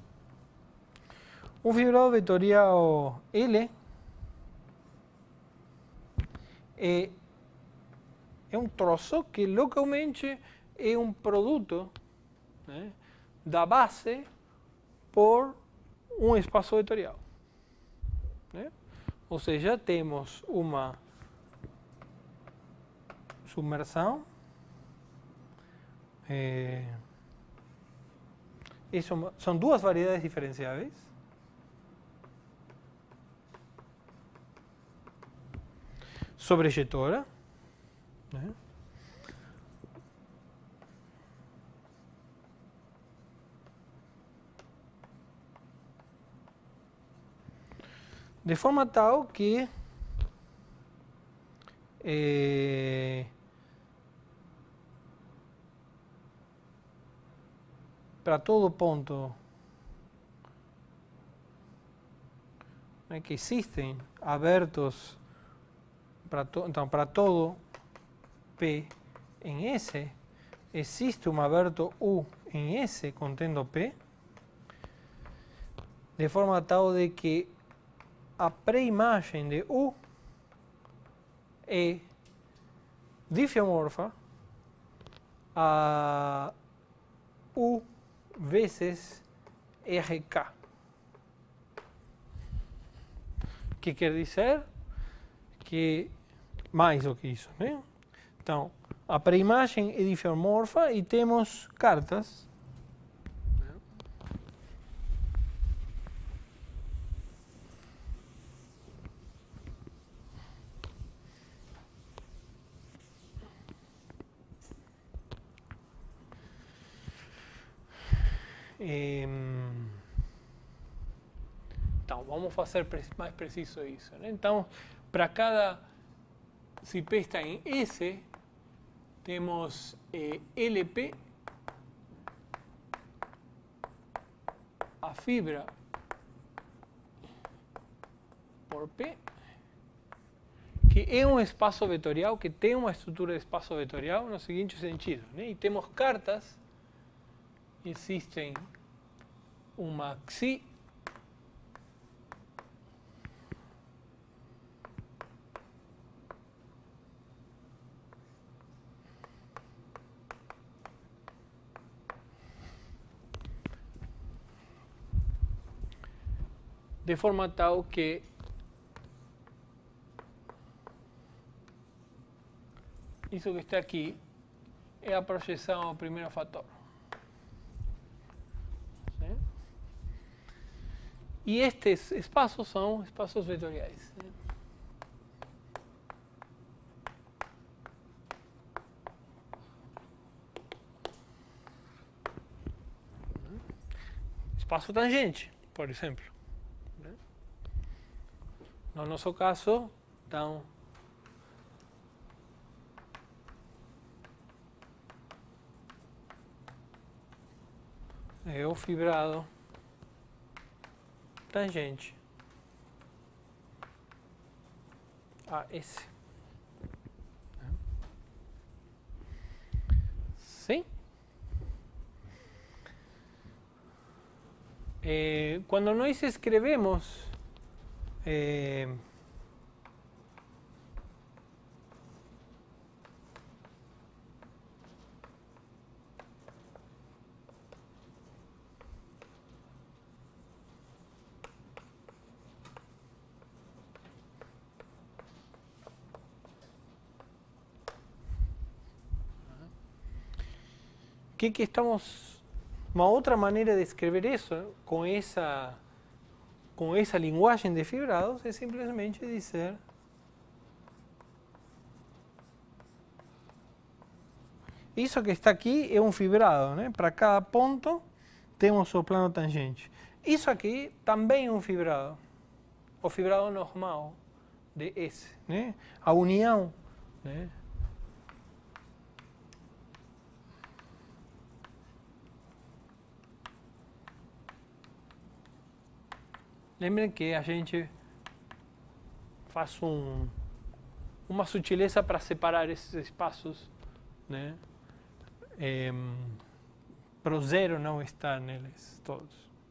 Um fibrado vetorial L é um troço que localmente é um produto, né, da base por um espaço vetorial. Né? Ou seja, temos uma submersão. São duas variedades diferenciáveis. Sobrejetora, né? De forma tal que para todo ponto, né, que existem abertos então, para todo P em S, existe um aberto U em S contendo P, de forma tal de que a pré-imagem de U é difiomorfa a U vezes RK. Que quer dizer que mais do que isso, né? Então, a pré-imagem é difiomorfa e temos cartas. Então, vamos fazer mais preciso isso, né? Então, para cada, se P está em S, temos LP, a fibra por P, que é um espaço vetorial, que tem uma estrutura de espaço vetorial no seguinte sentido, né? E temos cartas, existem uma xi, de forma tal que isso que está aqui é a projeção ao primeiro fator. ¿Sí? E estes espaços são espaços vetoriais. ¿Sí? Espaço tangente, por exemplo. No nosso caso, então, é o fibrado tangente a esse. Sim? Quando nós escrevemos que estamos, uma outra maneira de escrever isso com essa linguagem de fibrados é simplesmente dizer isso que está aqui é um fibrado, né? Para cada ponto temos o plano tangente. Isso aqui também é um fibrado, o fibrado normal de S, né? A união, né? Lembrem que a gente faz uma sutileza para separar esses espaços, né? Para o zero não estar neles todos.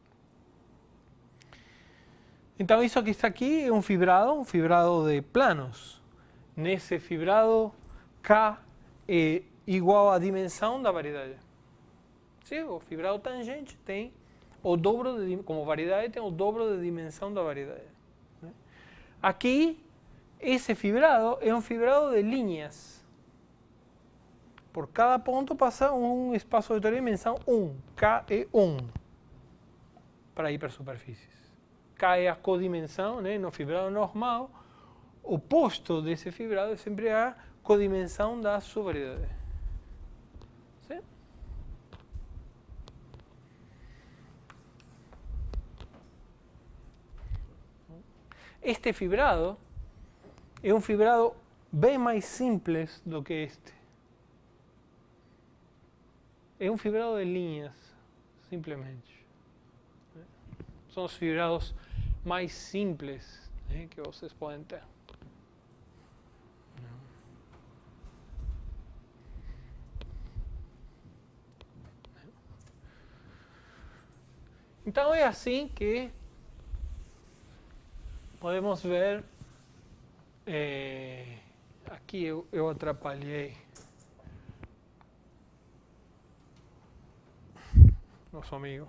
Então, isso que está aqui é um fibrado de planos. Nesse fibrado, K é igual à dimensão da variedade. Sim, o fibrado tangente tem o dobro, como variedade, tem o dobro de dimensão da variedade. Né? Aqui, esse fibrado é um fibrado de linhas. Por cada ponto passa um espaço vetorial de dimensão 1. K é 1 para hipersuperfícies. K é a codimensão, né? No fibrado normal, o oposto desse fibrado é sempre a codimensão da subvariedade. Este fibrado é um fibrado bem mais simples do que este. É um fibrado de linhas, simplesmente. São os fibrados mais simples, né, que vocês podem ter. Então é assim que podemos ver Aqui eu atrapalhei nosso amigo.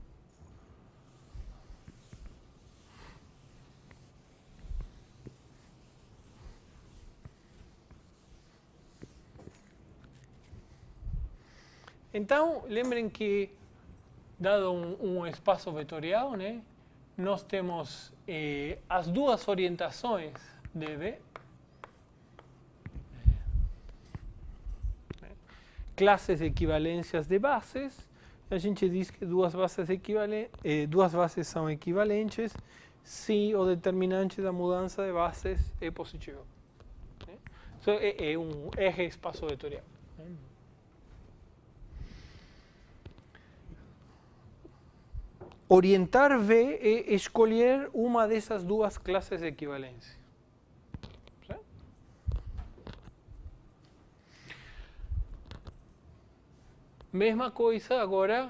Então, lembrem que, dado um espaço vetorial, né, nós temos as duas orientações de V, classes de equivalências de bases. A gente diz que duas bases são equivalentes se o determinante da mudança de bases é positivo. Isso é um eje espaço-vetorial. Orientar V é escolher uma dessas duas classes de equivalência. Mesma coisa agora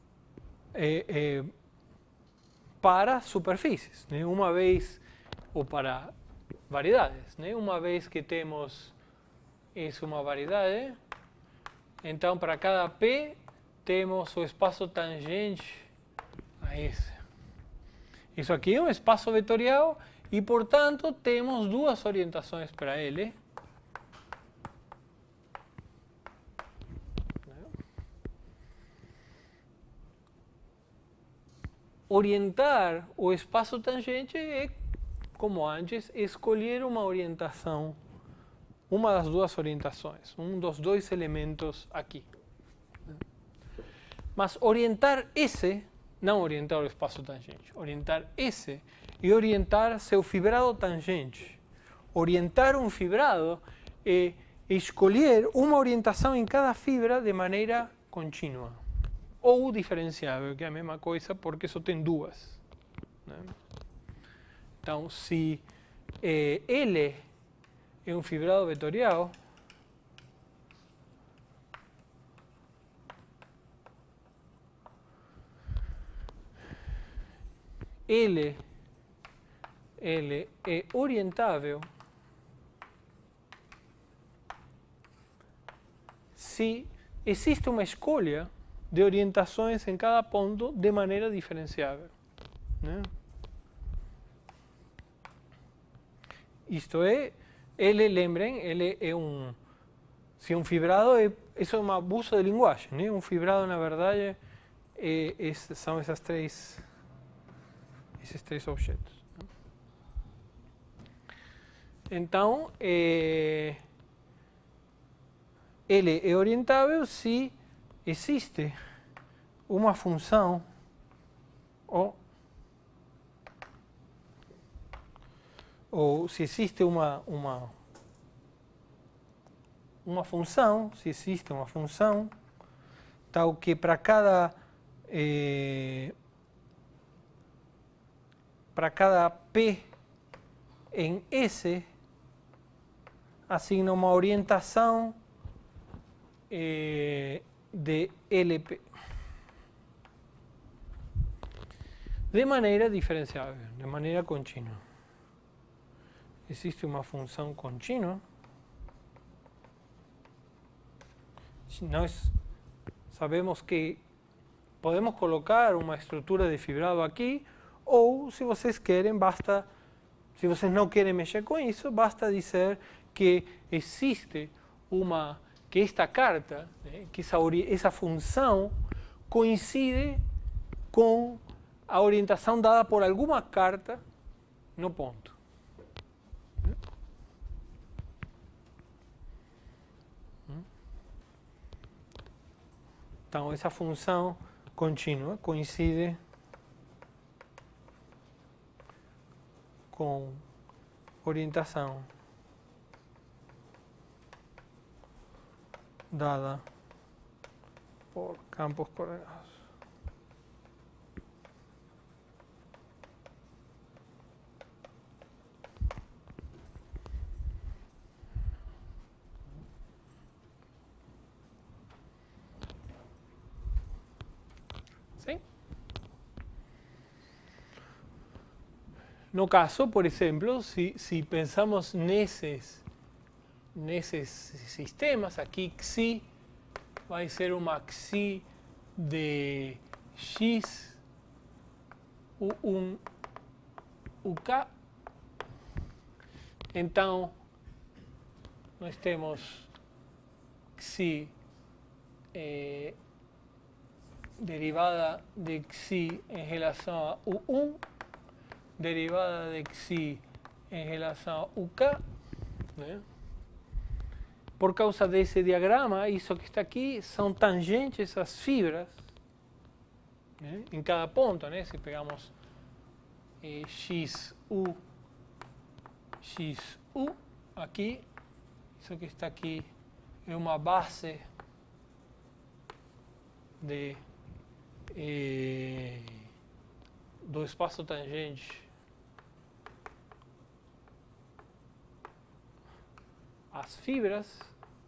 para superfícies, né? Uma vez, ou para variedades, né? Uma vez que temos uma variedade, então para cada P temos o espaço tangente a esse. Isso aqui é um espaço vetorial e, portanto, temos duas orientações para ele. Orientar o espaço tangente é, como antes, escolher uma orientação, uma das duas orientações, um dos dois elementos aqui. Mas orientar esse, não orientar o espaço tangente, orientar esse e orientar seu fibrado tangente. Orientar um fibrado é escolher uma orientação em cada fibra de maneira contínua. Ou diferenciável, que é a mesma coisa, porque só tem duas. Né? Então, se L é um fibrado vetorial, L é orientável se existe uma escolha de orientações em cada ponto de maneira diferenciável. Né? Isto é, L, lembrem, L é se um fibrado, isso é um abuso de linguagem, né? Um fibrado, na verdade, são esses três objetos. Então, L é orientável se existe uma função ou se existe uma função, se existe uma função tal que para cada P em S assigna uma orientação de LP de maneira diferenciável, de maneira contínua. Existe uma função contínua. Nós sabemos que podemos colocar uma estrutura de fibrado aqui, ou se vocês querem, basta, se vocês não querem mexer com isso, basta dizer que existe que esta carta, né, que essa função coincide com a orientação dada por alguma carta no ponto. Então, essa função contínua coincide com orientação dada por campos coordenados. ¿Sí? No caso, por exemplo, se pensamos nesses nesses sistemas. Aqui xi vai ser uma xi de x, U1, UK. Então, nós temos xi derivada de xi em relação a U1, derivada de xi em relação a UK, né? Por causa desse diagrama, isso que está aqui são tangentes às fibras, né? Em cada ponto, né? Se pegamos XU, XU, aqui, isso que está aqui é uma base do espaço tangente às fibras.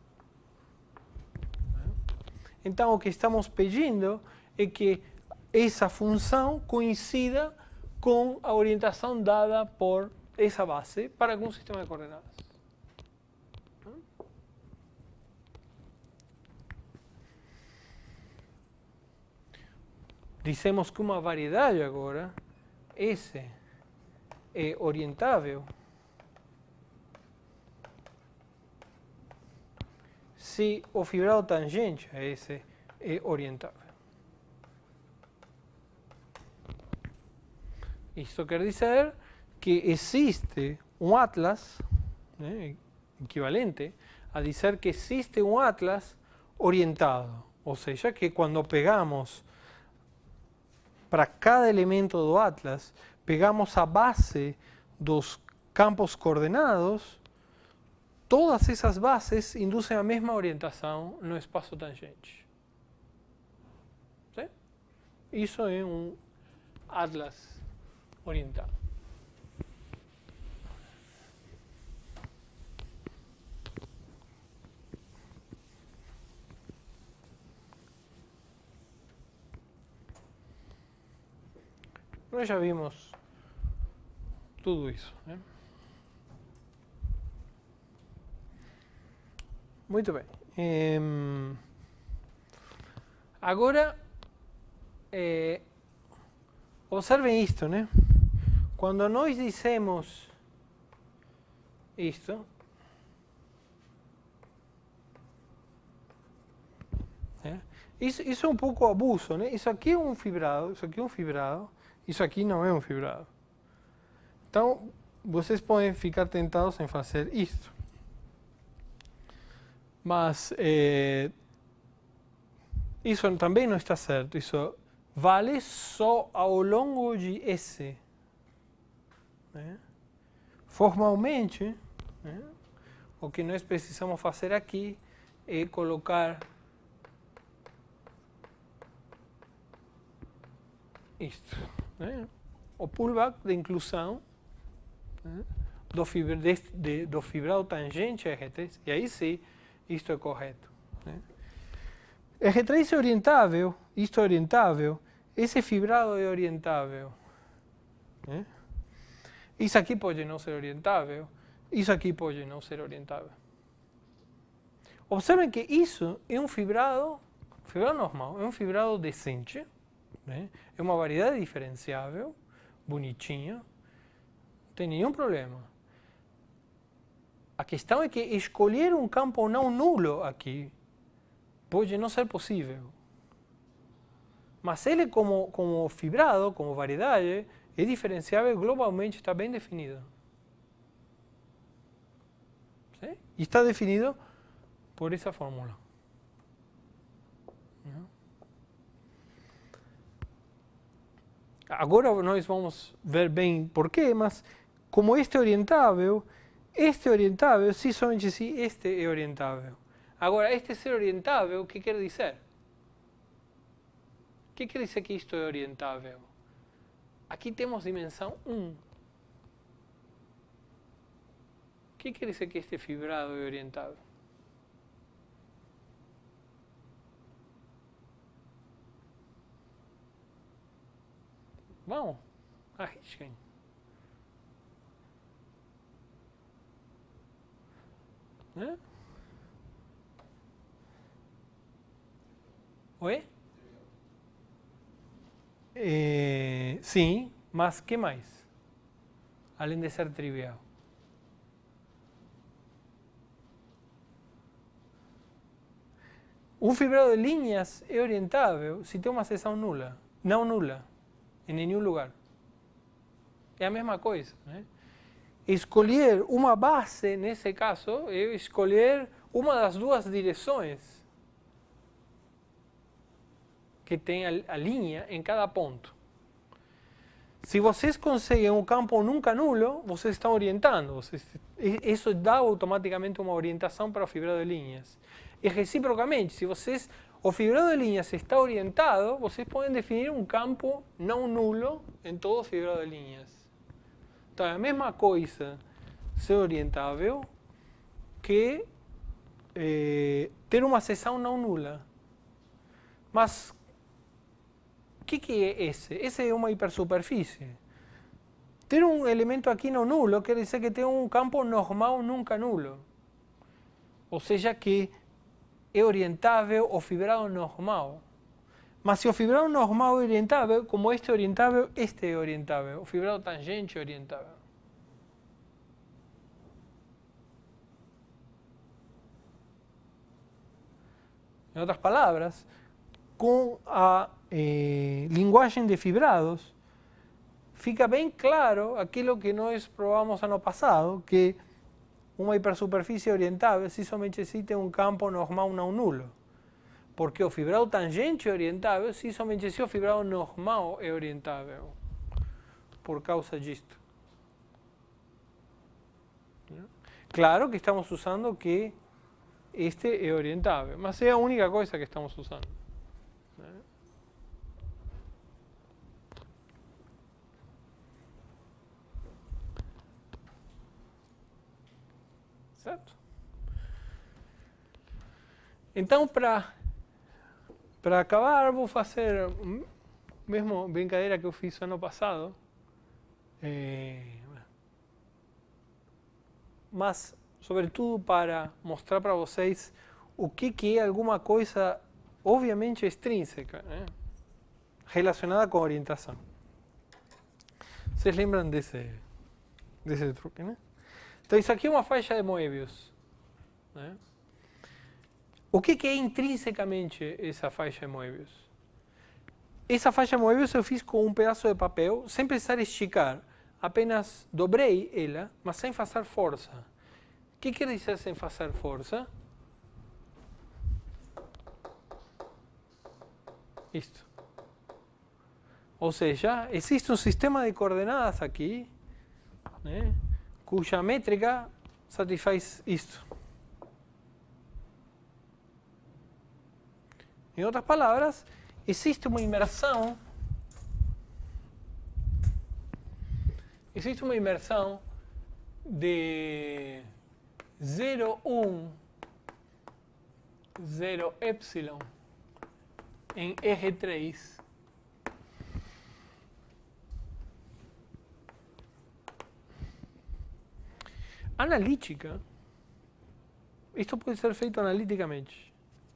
Então, o que estamos pedindo é que essa função coincida com a orientação dada por essa base para algum sistema de coordenadas. Dizemos que uma variedade agora, S, é orientável se o fibrado tangente a S é orientável. Isto quer dizer que existe um atlas, né, equivalente a dizer que existe um atlas orientado. Ou seja, que quando pegamos para cada elemento do atlas, pegamos a base dos campos coordenados, todas essas bases induzem a mesma orientação no espaço tangente. ¿Sí? Isso é um atlas orientado. Nós já vimos tudo isso, né? Muito bem. Agora, observem isto, né? Quando nós dizemos isto, né? Isso é um pouco abuso, né? Isso aqui é um fibrado, isso aqui é um fibrado, isso aqui não é um fibrado. Então, vocês podem ficar tentados em fazer isto. Mas isso também não está certo. Isso vale só ao longo de S. Né? Formalmente, né, o que nós precisamos fazer aqui é colocar isto. Né? O pullback de inclusão, né, do fibrado tangente a R3, e aí sim, isto é correto. Né? R3 é orientável, isto é orientável, esse fibrado é orientável. Né? Isso aqui pode não ser orientável, isso aqui pode não ser orientável. Observem que isso é um fibrado normal, é um fibrado decente, né? É uma variedade diferenciável, bonitinha, não tem nenhum problema. A questão é que escolher um campo não nulo aqui pode não ser possível. Mas ele como fibrado, como variedade, é diferenciável globalmente, está bem definido. ¿Sí? E está definido por essa fórmula. Agora nós vamos ver bem por quê, mas como este é orientável, se somente se este é orientável. Agora, este ser orientável, o que quer dizer? O que quer dizer que isto é orientável? Aqui temos dimensão 1. O que quer dizer que este fibrado é orientável? Vamos, arrisquem. Né? Oi? Sim, mas que mais? Além de ser trivial. Um fibrado de linhas é orientável se tem uma seção nula, não nula, em nenhum lugar. É a mesma coisa. Né? Escolher uma base, nesse caso, é escolher uma das duas direções que tem a linha em cada ponto. Se vocês conseguem um campo nunca nulo, vocês estão orientando. Isso dá automaticamente uma orientação para o fibrado de linhas. E reciprocamente, se o fibrado de linhas está orientado, vocês podem definir um campo não nulo em todo o fibrado de linhas. Então é a mesma coisa ser orientável que ter uma seção não nula. Mas o que é esse? Esse é uma hipersuperfície. Ter um elemento aqui não nulo quer dizer que tem um campo normal nunca nulo. Ou seja que é orientável o fibrado normal. Mas se o fibrado normal é orientável, como este é orientável. O fibrado tangente é orientável. Em outras palavras, com a linguagem de fibrados, fica bem claro aquilo que nós provamos ano passado, que uma hipersuperfície orientável se somente existe um campo normal não nulo. Porque o fibrado tangente é orientável se somente se o fibrado normal é orientável. Por causa disto. Claro que estamos usando que este é orientável, mas é a única coisa que estamos usando. Certo? Então, para acabar, vou fazer a mesma brincadeira que eu fiz ano passado. Mas, sobretudo, para mostrar para vocês o que é alguma coisa, obviamente, extrínseca, né? Relacionada com a orientação. Vocês lembram desse truque, né? Então, isso aqui é uma faixa de Moebius. Né? O que é intrinsecamente essa faixa de Moebius? Essa faixa de Moebius eu fiz com um pedaço de papel, sem precisar esticar. Apenas dobrei ela, mas sem fazer força. O que quer dizer sem fazer força? Isto. Ou seja, existe um sistema de coordenadas aqui, né, cuja métrica satisfaz isto. Em outras palavras, existe uma imersão de 0, 1, 0, epsilon em R3 analítica. Isto pode ser feito analiticamente.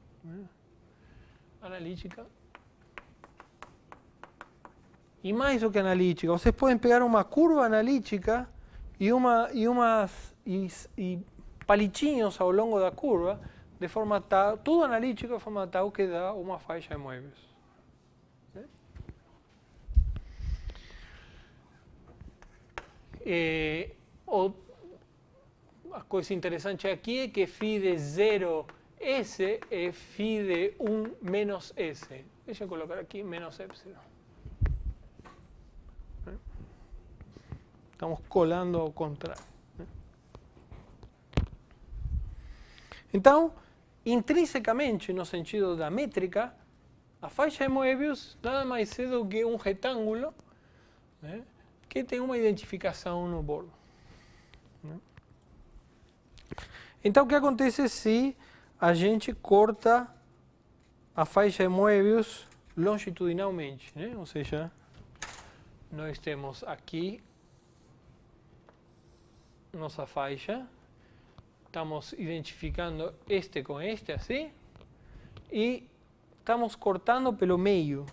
Analítica. E mais do que analítica, vocês podem pegar uma curva analítica e palitinhos ao longo da curva, de forma tal, tudo analítico de forma tal que dá uma faixa de Moebius. A coisa interessante aqui é que φ de 0S é φ de 1 menos S. Deixa eu colocar aqui menos epsilon. Estamos colando ao contrário. Então, intrinsecamente, no sentido da métrica, a faixa de Moebius nada mais é do que um retângulo, né, que tem uma identificação no bordo. Então, o que acontece se a gente corta a faixa de Moebius longitudinalmente, né? Ou seja, nós temos aqui nossa faixa estamos identificando este con este, así, y estamos cortando pelo meio.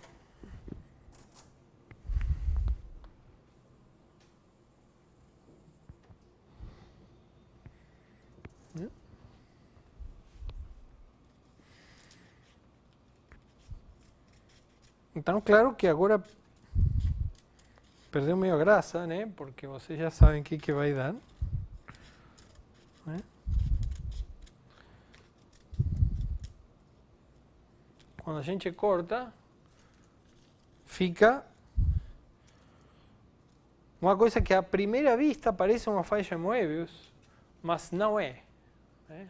Então, claro que agora perdeu meio a graça, né? Porque vocês já sabem o que vai dar. Né? Quando a gente corta, fica uma coisa que à primeira vista parece uma faixa Moebius, mas não é. Né?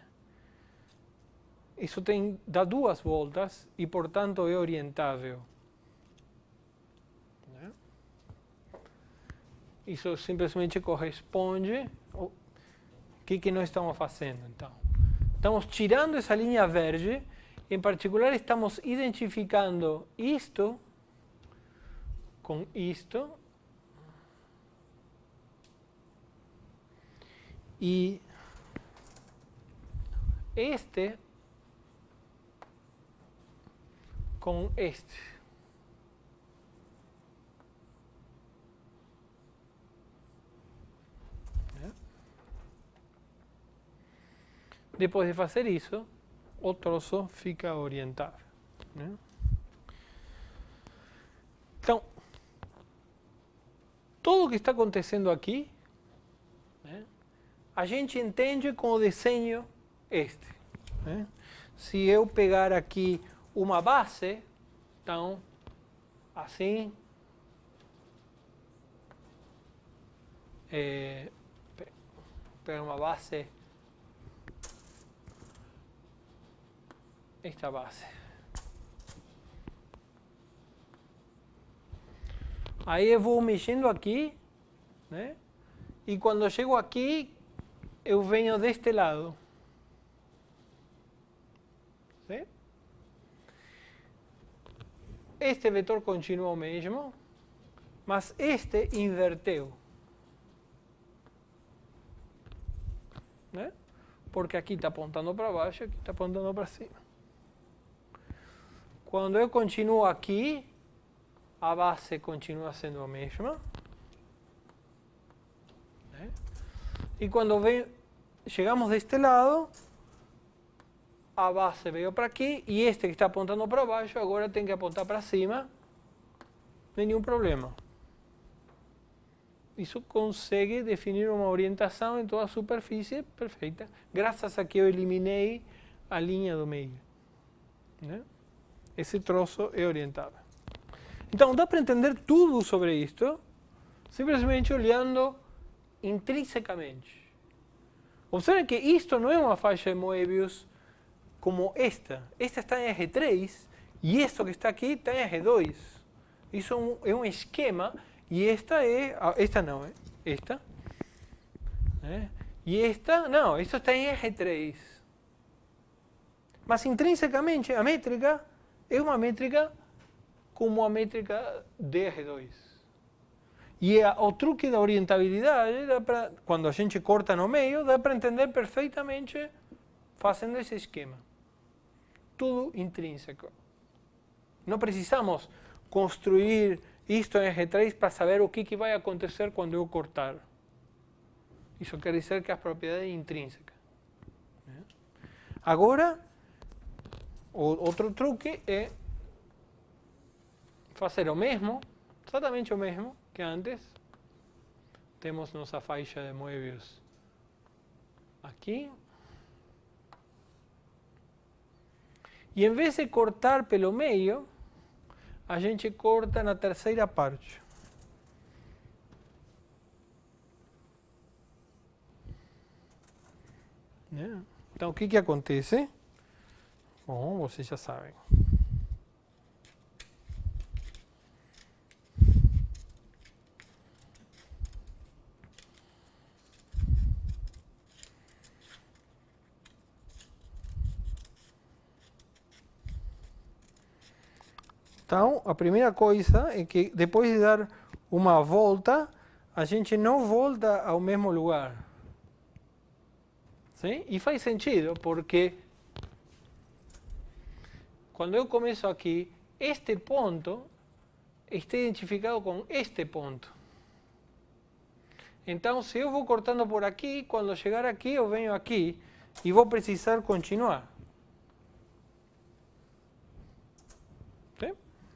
Isso dá duas voltas e, portanto, é orientável. Né? Isso simplesmente corresponde ao que nós estamos fazendo. Então, estamos tirando essa linha verde. Em particular, estamos identificando isto com isto e este com este. Depois de fazer isso, o troço fica orientável. Né? Então, tudo o que está acontecendo aqui, né, a gente entende com o desenho este. Né? Se eu pegar aqui uma base, então, assim, pegar uma base, esta base. Aí eu vou mexendo aqui, né? E quando eu chego aqui, eu venho deste lado. ¿Sí? Este vetor continua o mesmo, mas este inverteu. Né? Porque aqui está apontando para baixo, aqui está apontando para cima. Quando eu continuo aqui, a base continua sendo a mesma. Né? E quando chegamos deste lado, a base veio para aqui e este que está apontando para baixo agora tem que apontar para cima. Não tem nenhum problema. Isso consegue definir uma orientação em toda a superfície perfeita, graças a que eu eliminei a linha do meio. Né? Esse troço é orientável. Então, dá para entender tudo sobre isto, simplesmente olhando intrinsecamente. Observem que isto não é uma faixa de Moebius como esta. Esta está em R3 e isto que está aqui está em R2. Isso é um esquema e esta é... Esta não, é esta. E esta, não, isso está em R3. Mas intrinsecamente a métrica é uma métrica como a métrica de R2. E o truque da orientabilidade, quando a gente corta no meio, dá para entender perfeitamente fazendo esse esquema. Tudo intrínseco. Não precisamos construir isto em R3 para saber o que vai acontecer quando eu cortar. Isso quer dizer que a propriedade é intrínseca. Agora, outro truque é fazer o mesmo, exatamente o mesmo que antes. Temos nossa faixa de Moebius aqui. E em vez de cortar pelo meio, a gente corta na terceira parte. Então, o que acontece? Bom, vocês já sabem. Então, a primeira coisa é que depois de dar uma volta, a gente não volta ao mesmo lugar. ¿Sí? E faz sentido, porque quando eu começo aqui, este ponto está identificado com este ponto. Então, se eu vou cortando por aqui, quando chegar aqui, eu venho aqui e vou precisar continuar. ¿Sí?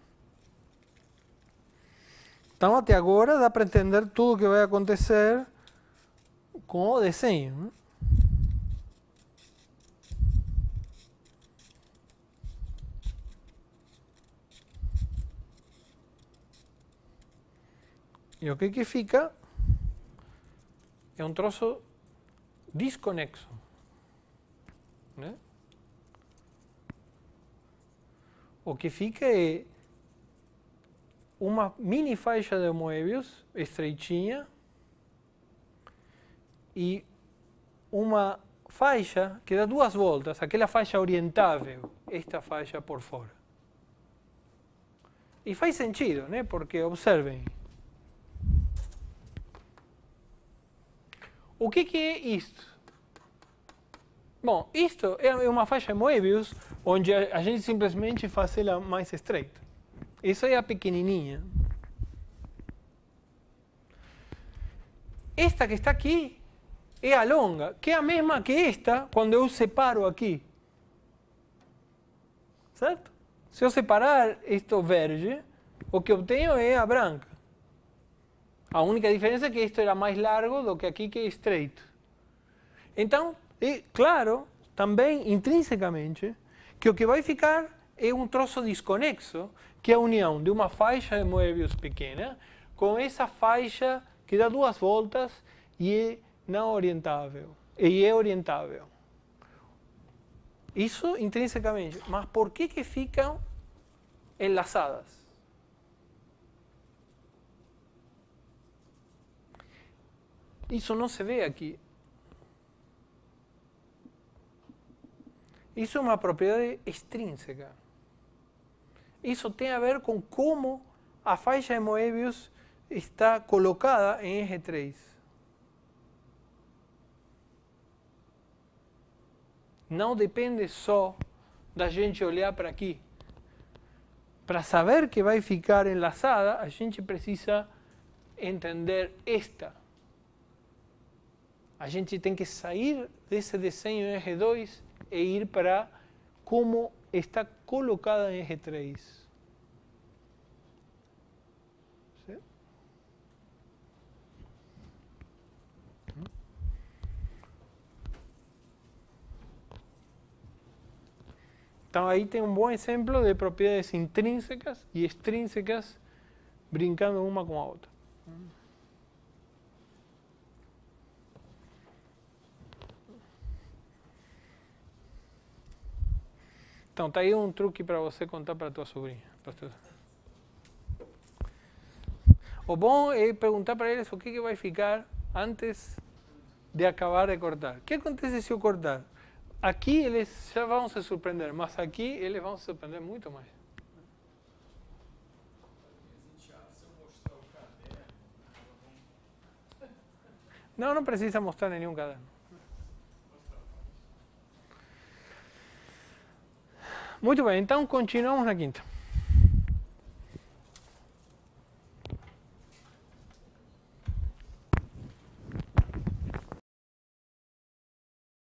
Então, até agora, dá para entender tudo o que vai acontecer com o desenho. Né? E o que fica é um troço desconexo. Né? O que fica é uma mini faixa de Moebius, estreitinha, e uma faixa que dá duas voltas, aquela faixa orientável, esta faixa por fora. E faz sentido, né? Porque observem. O que é isto? Bom, isto é uma faixa de Moebius, onde a gente simplesmente faz ela mais estreita. Isso é a pequenininha. Esta que está aqui é a longa, que é a mesma que esta quando eu separo aqui. Certo? Se eu separar isto verde, o que eu tenho é a branca. A única diferença é que isto era mais largo do que aqui que é estreito. Então, é claro, também intrinsecamente, que o que vai ficar é um troço desconexo, que é a união de uma faixa de Moebius pequena com essa faixa que dá duas voltas e é não orientável. E é orientável. Isso intrinsecamente. Mas por que ficam enlaçadas? Isso não se vê aqui. Isso é uma propriedade extrínseca. Isso tem a ver com como a faixa de Moebius está colocada em eixo 3. Não depende só da gente olhar para aqui. Para saber que vai ficar enlaçada, a gente precisa entender esta. A gente tem que sair desse desenho em eixo 2 e ir para como está colocada em eixo 3. ¿Sí? Então aí tem um bom exemplo de propriedades intrínsecas e extrínsecas brincando uma com a outra. Então, está aí um truque para você contar para a tua sobrinha. O bom é perguntar para eles o que vai ficar antes de acabar de cortar. O que acontece se eu cortar? Aqui eles já vão se surpreender, mas aqui eles vão se surpreender muito mais. Não, não precisa mostrar nenhum caderno. Muito bem, então continuamos na quinta.